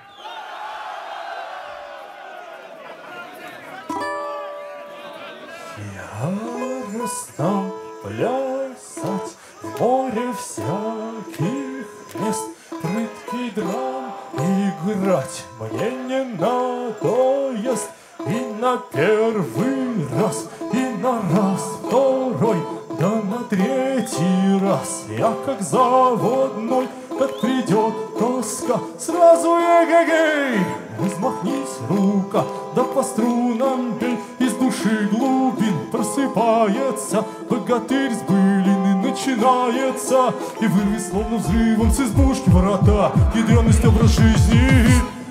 Яростно плясать в море всяких мест, прыткий драм играть. играть мне не надоест. И на первый раз, и на раз второй, да на третий раз я как заводной, как придет тоска, сразу эгегей. Размахнись, рука, да по струнам бей, из души глубин просыпается богатырь с былины, начинается, и вырви словно взрывом с избушки ворота ядреность образ жизни.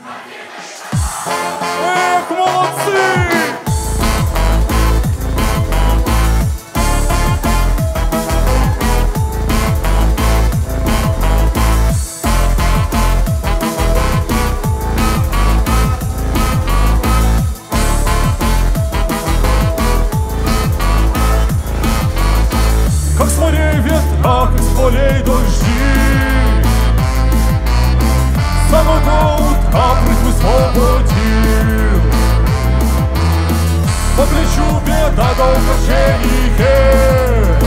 Эх, молодцы! Как с морей ветра, как с полей дожди, с самого утра прыть высвободил. По плечу беда до укрощения,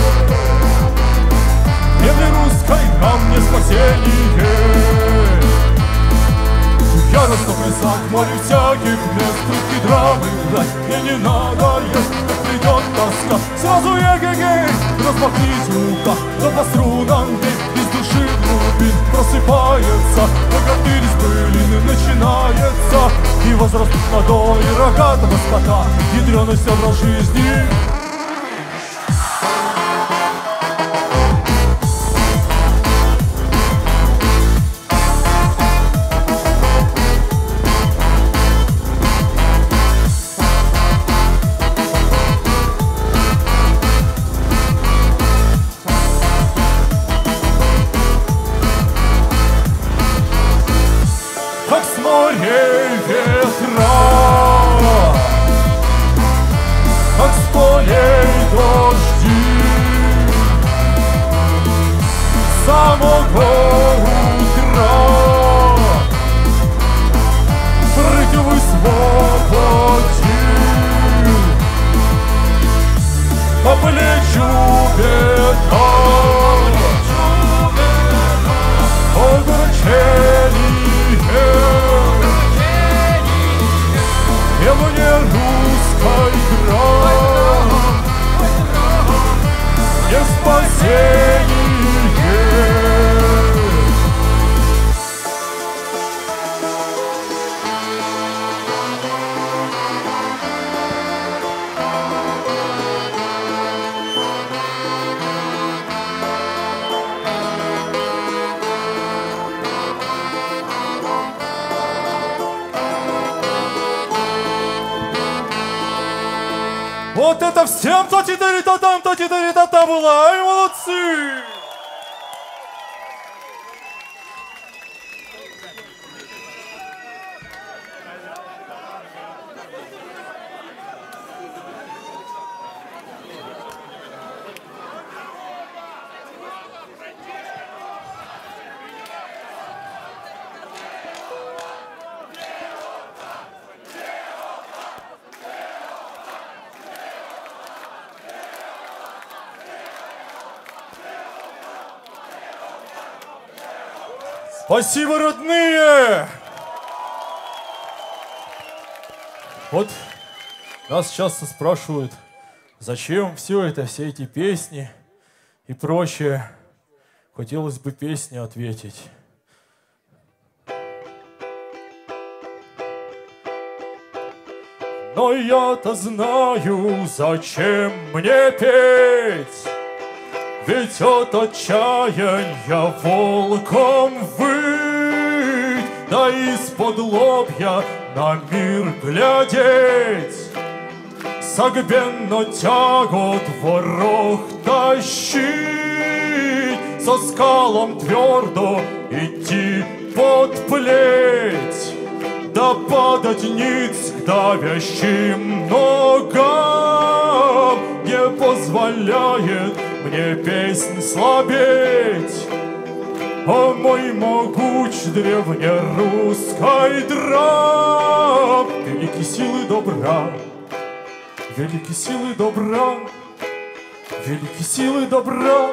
земли русской нам не спасение. Яростно плясать в море всяких мест, трудки драмы играть мне не надо, если придет тоска, сразу эгегей. Размахнись, рука, да по струнам бей, из души глубин просыпается богатырь из былины, начинается, и возрастут надои рогатого скота ядреность образ жизни. Как с морей ветра, как с полей дожди, с самого утра прыть высвободил. По плечу беда, огорчение, и мне русской град не спасение. Вот это всем та-ти-та-ри-та-там, та-ти-та-ри-та-та была, ай, молодцы! Спасибо, родные! Вот нас часто спрашивают, зачем все это, все эти песни и прочее. Хотелось бы песни ответить. Но я-то знаю, зачем мне петь. Ведь от отчаяния волком выть, да из-под лобья на мир глядеть, согбенно тягот ворох тащить, со скалом твердо идти под плеть, да падать ниц к давящим ногам не позволяет мне песнь слабеть. О мой могуч древнерусской драм, велики силы добра, велики силы добра, велики силы добра.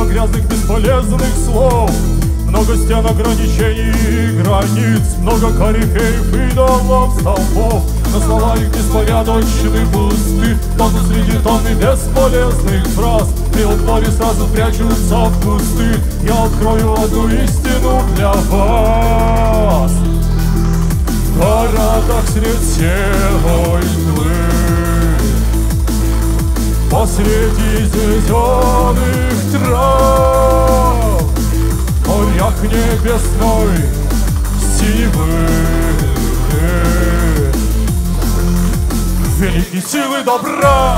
много грязных бесполезных слов, много стен ограничений и границ, много корифеев и домов столбов. Но слова их беспорядочны, пусты, тонут среди тонны бесполезных фраз. И от боли сразу прячутся в кусты. Я открою одну истину для вас. В городах средь серой тьмы, посреди зеленых трав, в морях небесной синевы, великие силы добра,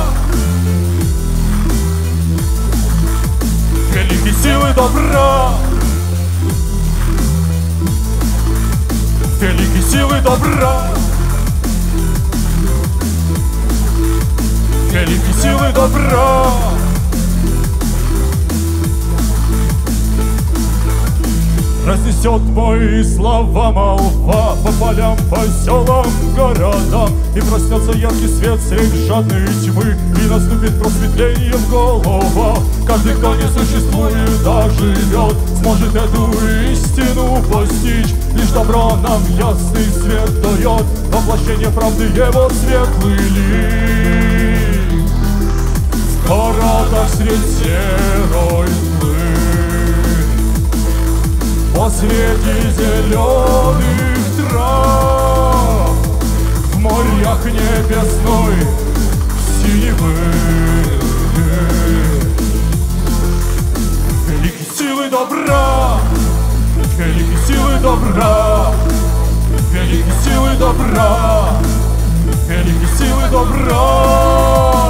великие силы добра, великие силы добра, великие силы добра. Разнесет мои слова молва по полям, по селам, городам, и проснется яркий свет средь жадной тьмы, и наступит просветление в головах. Каждый, кто не существует, а живет, сможет эту истину постичь. Лишь добро нам ясный свет дает, воплощение правды его светлый лик. В городах средь серой тьмы, посреди зеленых трав, в морях небесной синевы, великие силы добра, великие силы добра, великие силы добра, великие силы добра.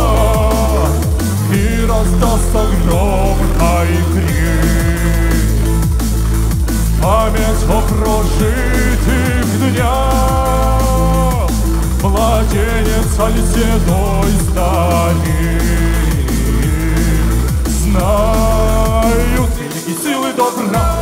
И раздастся громкий крик, память о прожитых днях, младенец аль седой старик знают великие силы добра.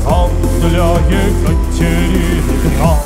Грант для Екатерины, грант.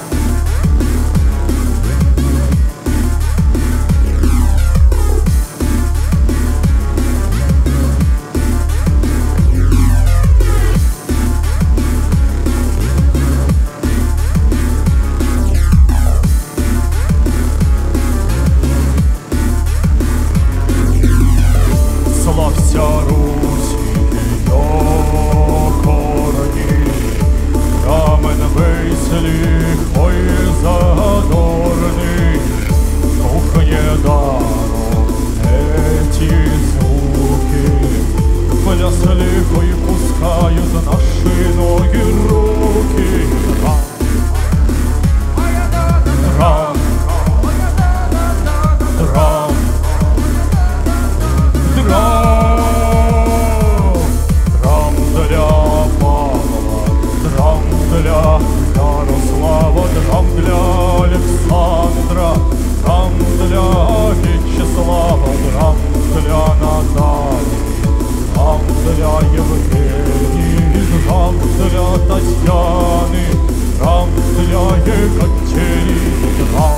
Славься Русь, ее корони, рамен веселих, ой, задорный, кухне даром эти звуки, плясли, ой, пускают наши ноги, руки. Рам, рам, драм, драм для Павла, драм для Ярослава, драм для Александра, драм для Вячеслава, драм для Натальи, драм для Евгении, драм для Татьяны, драм для Екатерины, драм.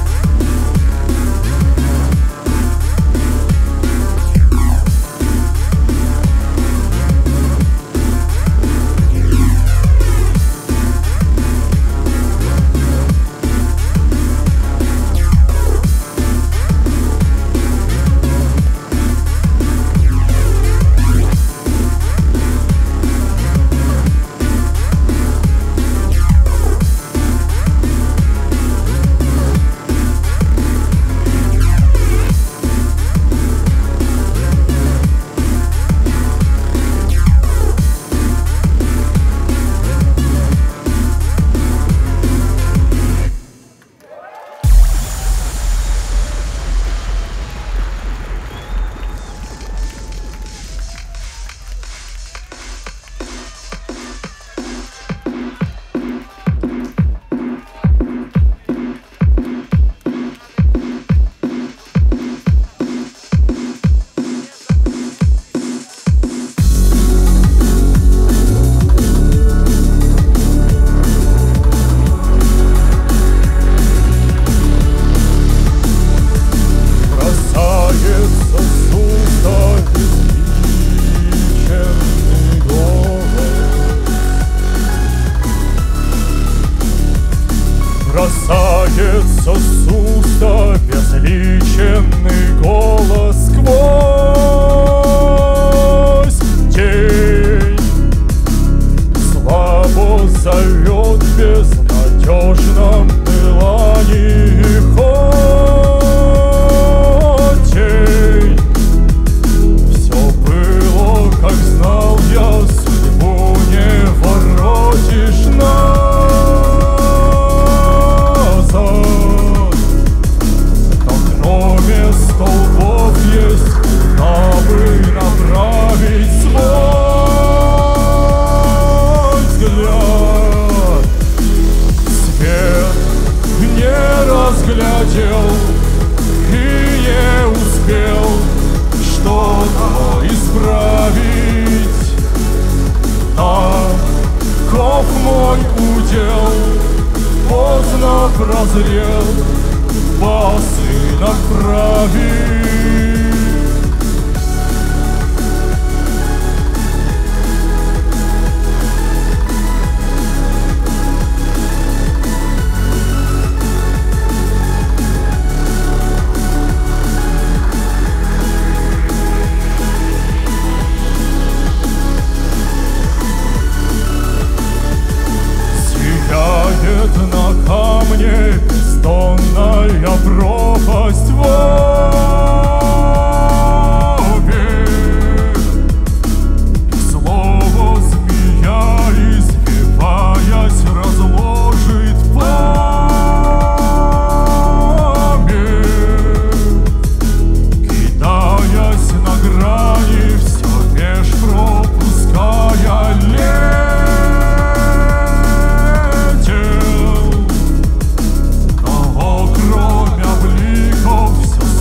Бросается с уста безличенный голос сквозь тень, слабо зовет в безнадежном пылании хотень. Все было, как знал я, судьбу не воротишь назад. Но кроме столбов есть куда бы направить свой взгляд. Свет не разглядел и не успел что-то исправить. Таков мой удел, поздно прозрел, басы направить. Сияет на камне бездонная пропасть вовек. И слово змея, извиваясь, разложит память, кидаясь на грани, все меж пропуская лет. Все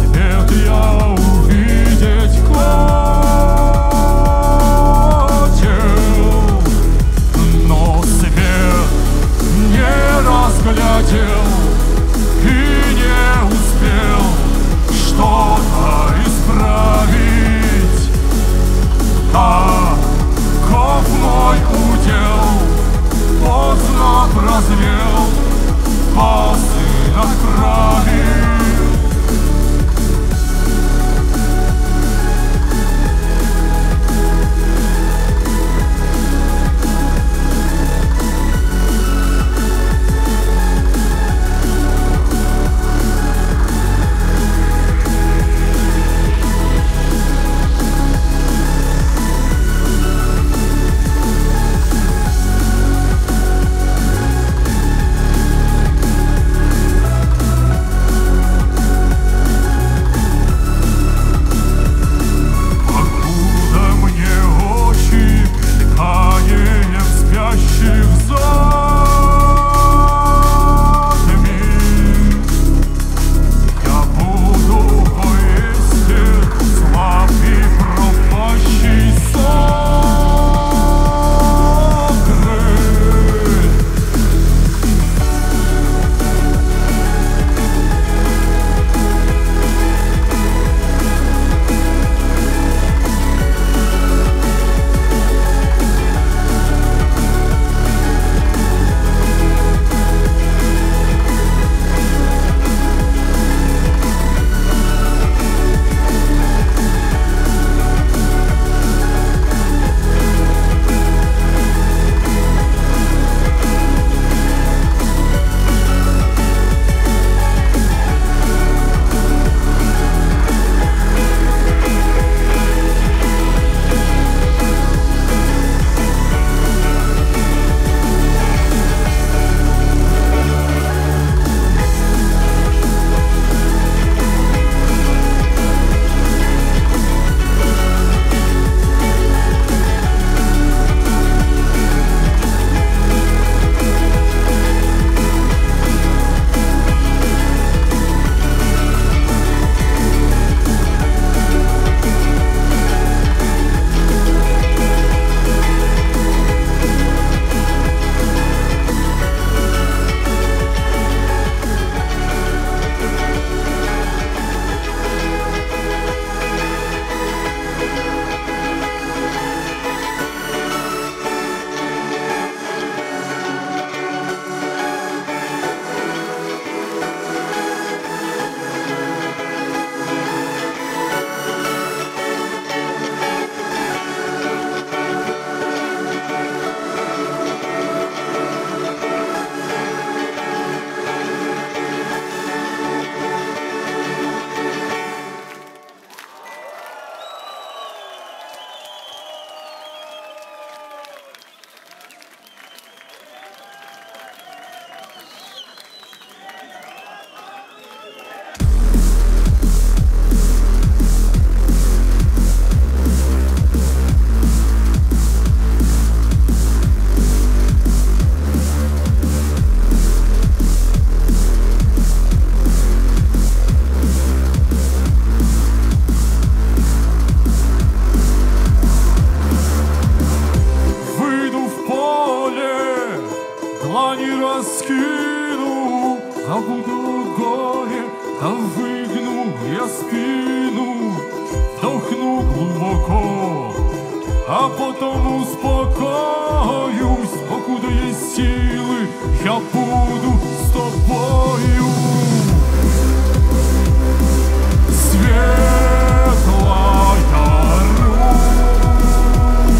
длани раскину, забуду горе, да выгну я спину, вдохну глубоко, а потом успокоюсь, покуда есть силы, я буду с тобою. Светлая Русь,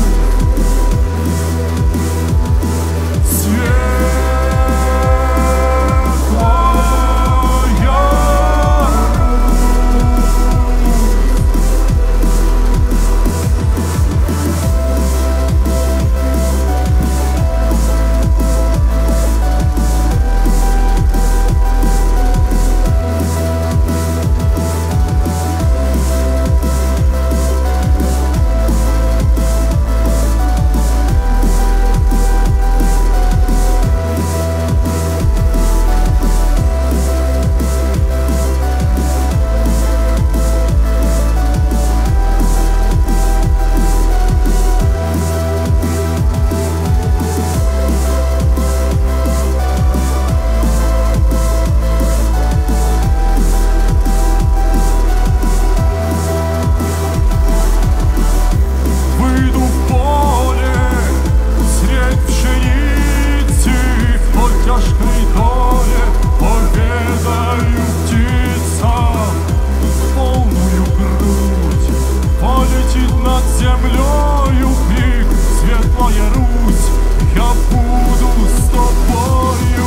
я буду с тобою.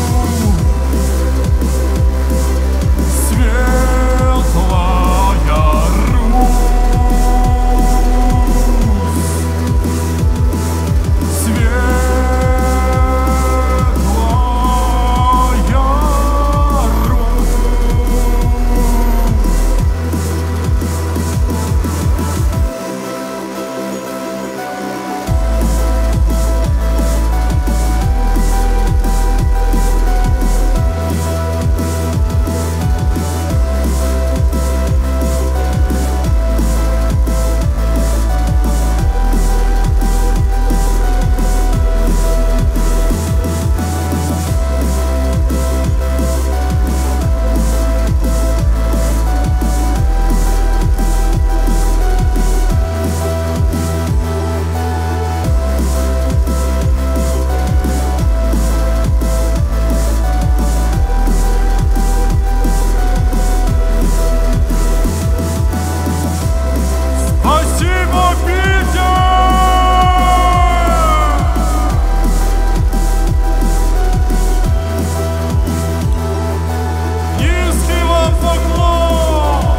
Светлая Русь, светлая Русь. Спасибо, Питер! Низкий вам поклон!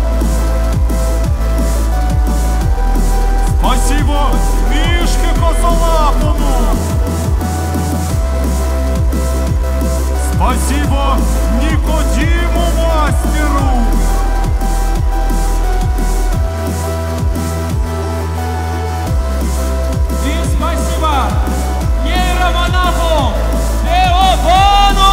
Спасибо Мишке Косолапому! Спасибо Никодиму Мастеру! И спасибо нейромонаху Леофону!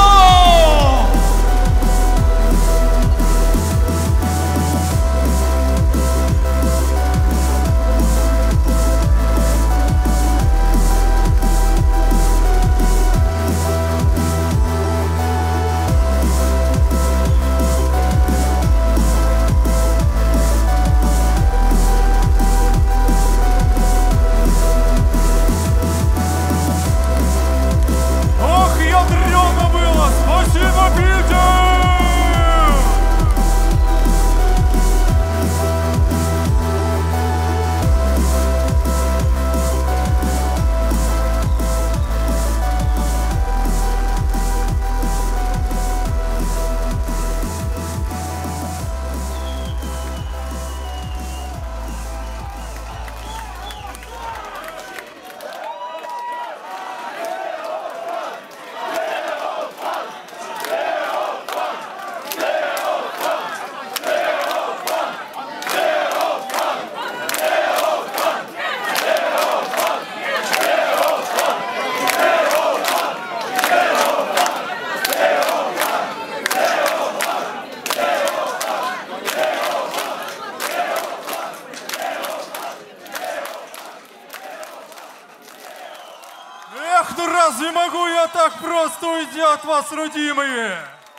я так просто уйти от вас, родимые!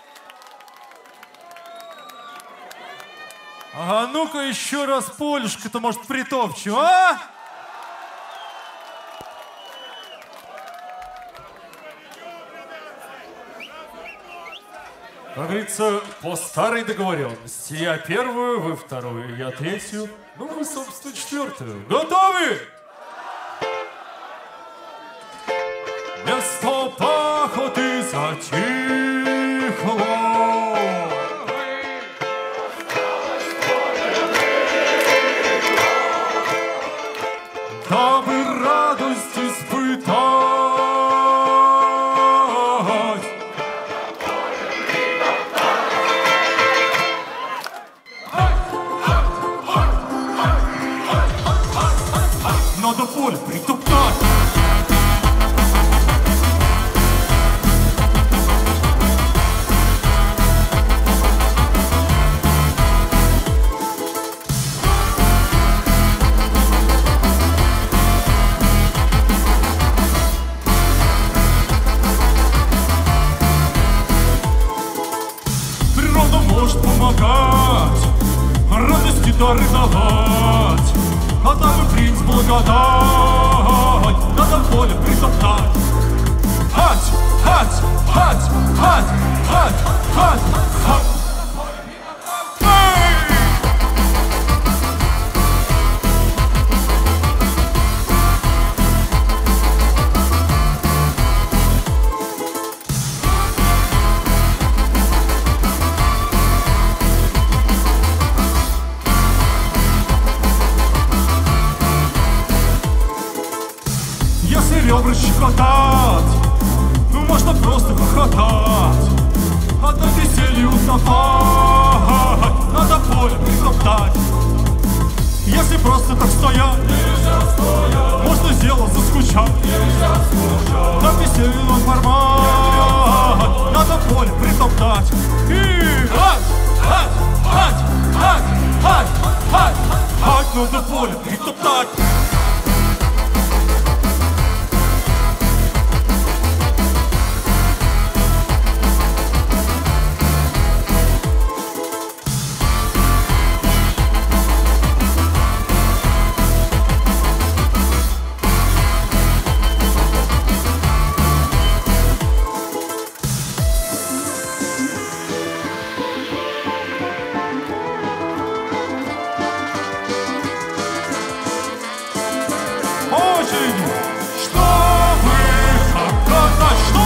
Ага, ну-ка еще раз полюшка-то, может, притопчу, а? Как говорится, по старой договоренности. Я первую, вы вторую, я третью, ну вы, собственно, четвертую. Готовы? Место пахоты затихло. Дабы радость испытать. Надо поле притоптать. Природа может помогать, радости дары давать. А там и принц благодать, надо поле притоптать. Хать, хать, хать, хать, хать, хать, хать. Если ребра щекотать, ну можно просто хохотать. А на веселье утопать, надо поле притоптать. Если просто так стоять, можно сделать заскучать. На веселье нормать, надо поле притоптать. И хать, хать, хать, хать, хать, хать, хать, надо поле притоптать. Чтобы хохотать, что?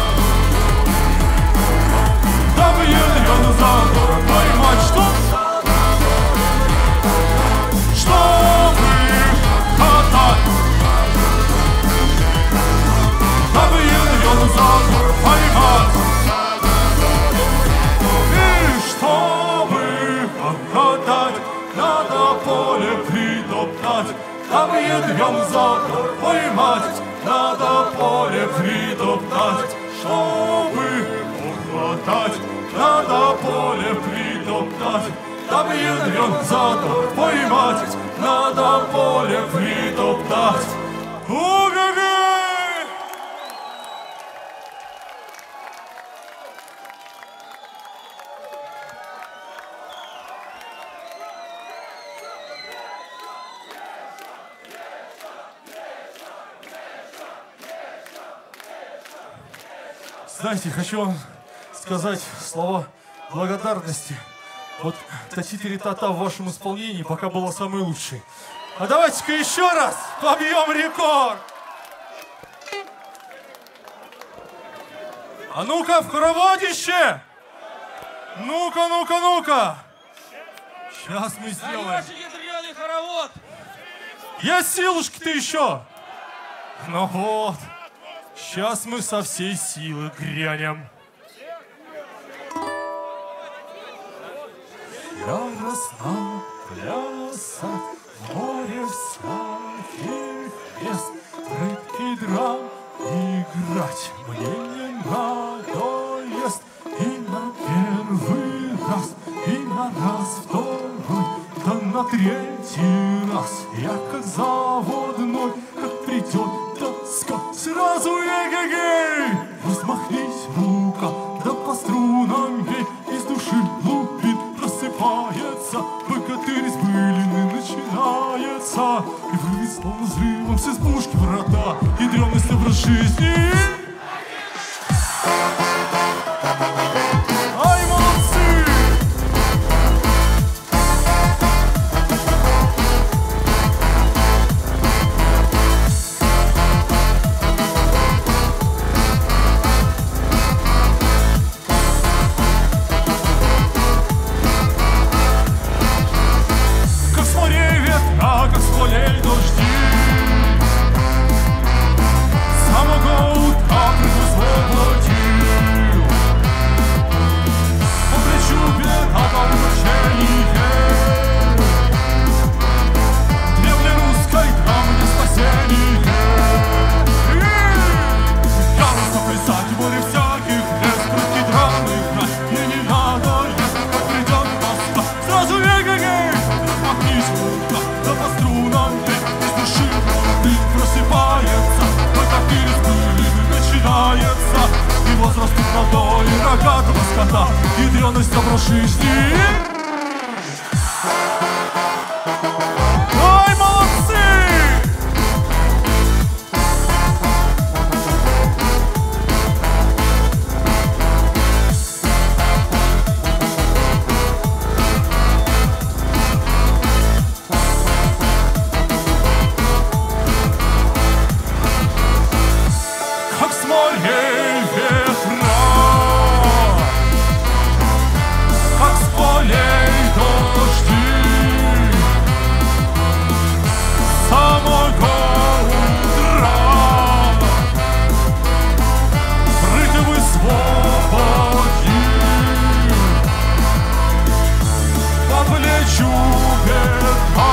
Дабы ядрёный задор поймать, что? Чтобы хохотать, дабы ядрёный задор поймать. И чтобы хохотать, надо поле притоптать. Дабы ядрёный задор поймать, надо поле притоптать. Чтобы хохотать, надо поле притоптать. Дабы ядрёный задор поймать, надо поле притоптать. У-га-га! Знаете, хочу вам сказать слова благодарности. Вот та-ти-ти-ри-та-та в вашем исполнении пока была самой лучшей. А давайте-ка еще раз побьем рекорд. А ну-ка, в хороводище! Ну-ка, ну-ка, ну-ка! Сейчас мы сделаем. Даешь ядреный хоровод! Есть силушки-то еще? Ну вот. Сейчас мы со всей силы грянем. Яростно плясать в море всяких мест, прыг и драм играть мне не надоест. И на первый раз, и на раз второй, да на третий раз я как заводной, как придет тоска, сразу эгегей! жизни. Ай, молодцы! Как с морей ветра, как с полей дожди, самого утра предусвободил. По плечу беда, по умоченье, древней русской драмы спасение. Яростно плясать в море всяких лес, крутки драмы играть, мне не надо, если как придет тоска. Сразу эгегей, размахнись рука, да по струнам ты из души ты просыпается. Начинается и возраст молодой, и рогатого скота, ядреность образ жизни. Ой, молодцы! Как с морей ветра, как с полей дожди, самого утра прыгай в свободе, по плечу беда,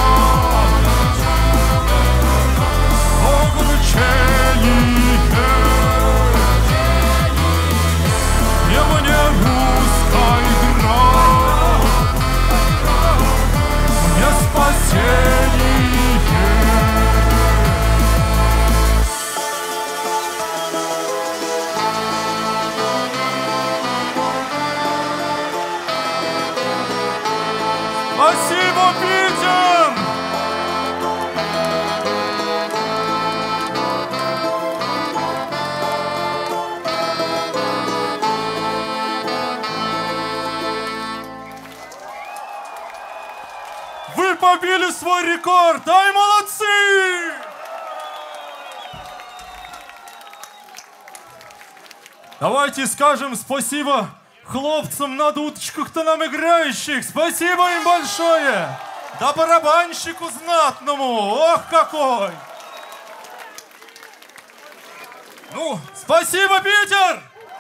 огорчение. Небо не русская игра, мне спасение. Спасибо, Питер! Вы побили свой рекорд! Ай, молодцы! Давайте скажем спасибо хлопцам на дудочках-то нам играющих. Спасибо им большое! Да барабанщику знатному! Ох, какой! Ну, спасибо, Питер!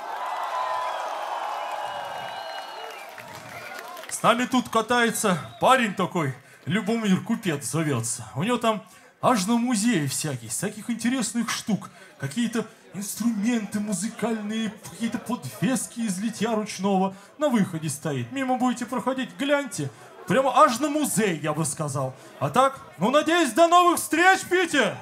С нами тут катается парень такой, Любомир Купец зовется. У него там аж на музее всяких, всяких интересных штук. Какие-то инструменты музыкальные, какие-то подвески из литья ручного. На выходе стоит. Мимо будете проходить, гляньте. Прямо аж на музей, я бы сказал. А так, ну, надеюсь, до новых встреч, Питер!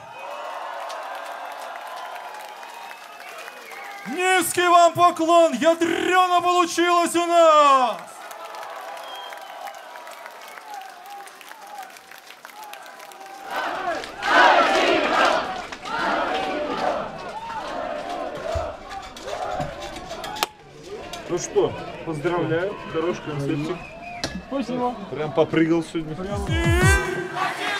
Низкий вам поклон! Ядрёно получилось у нас! Ну что, поздравляю, хороший концертик. Спасибо. Прям попрыгал сегодня. Прям...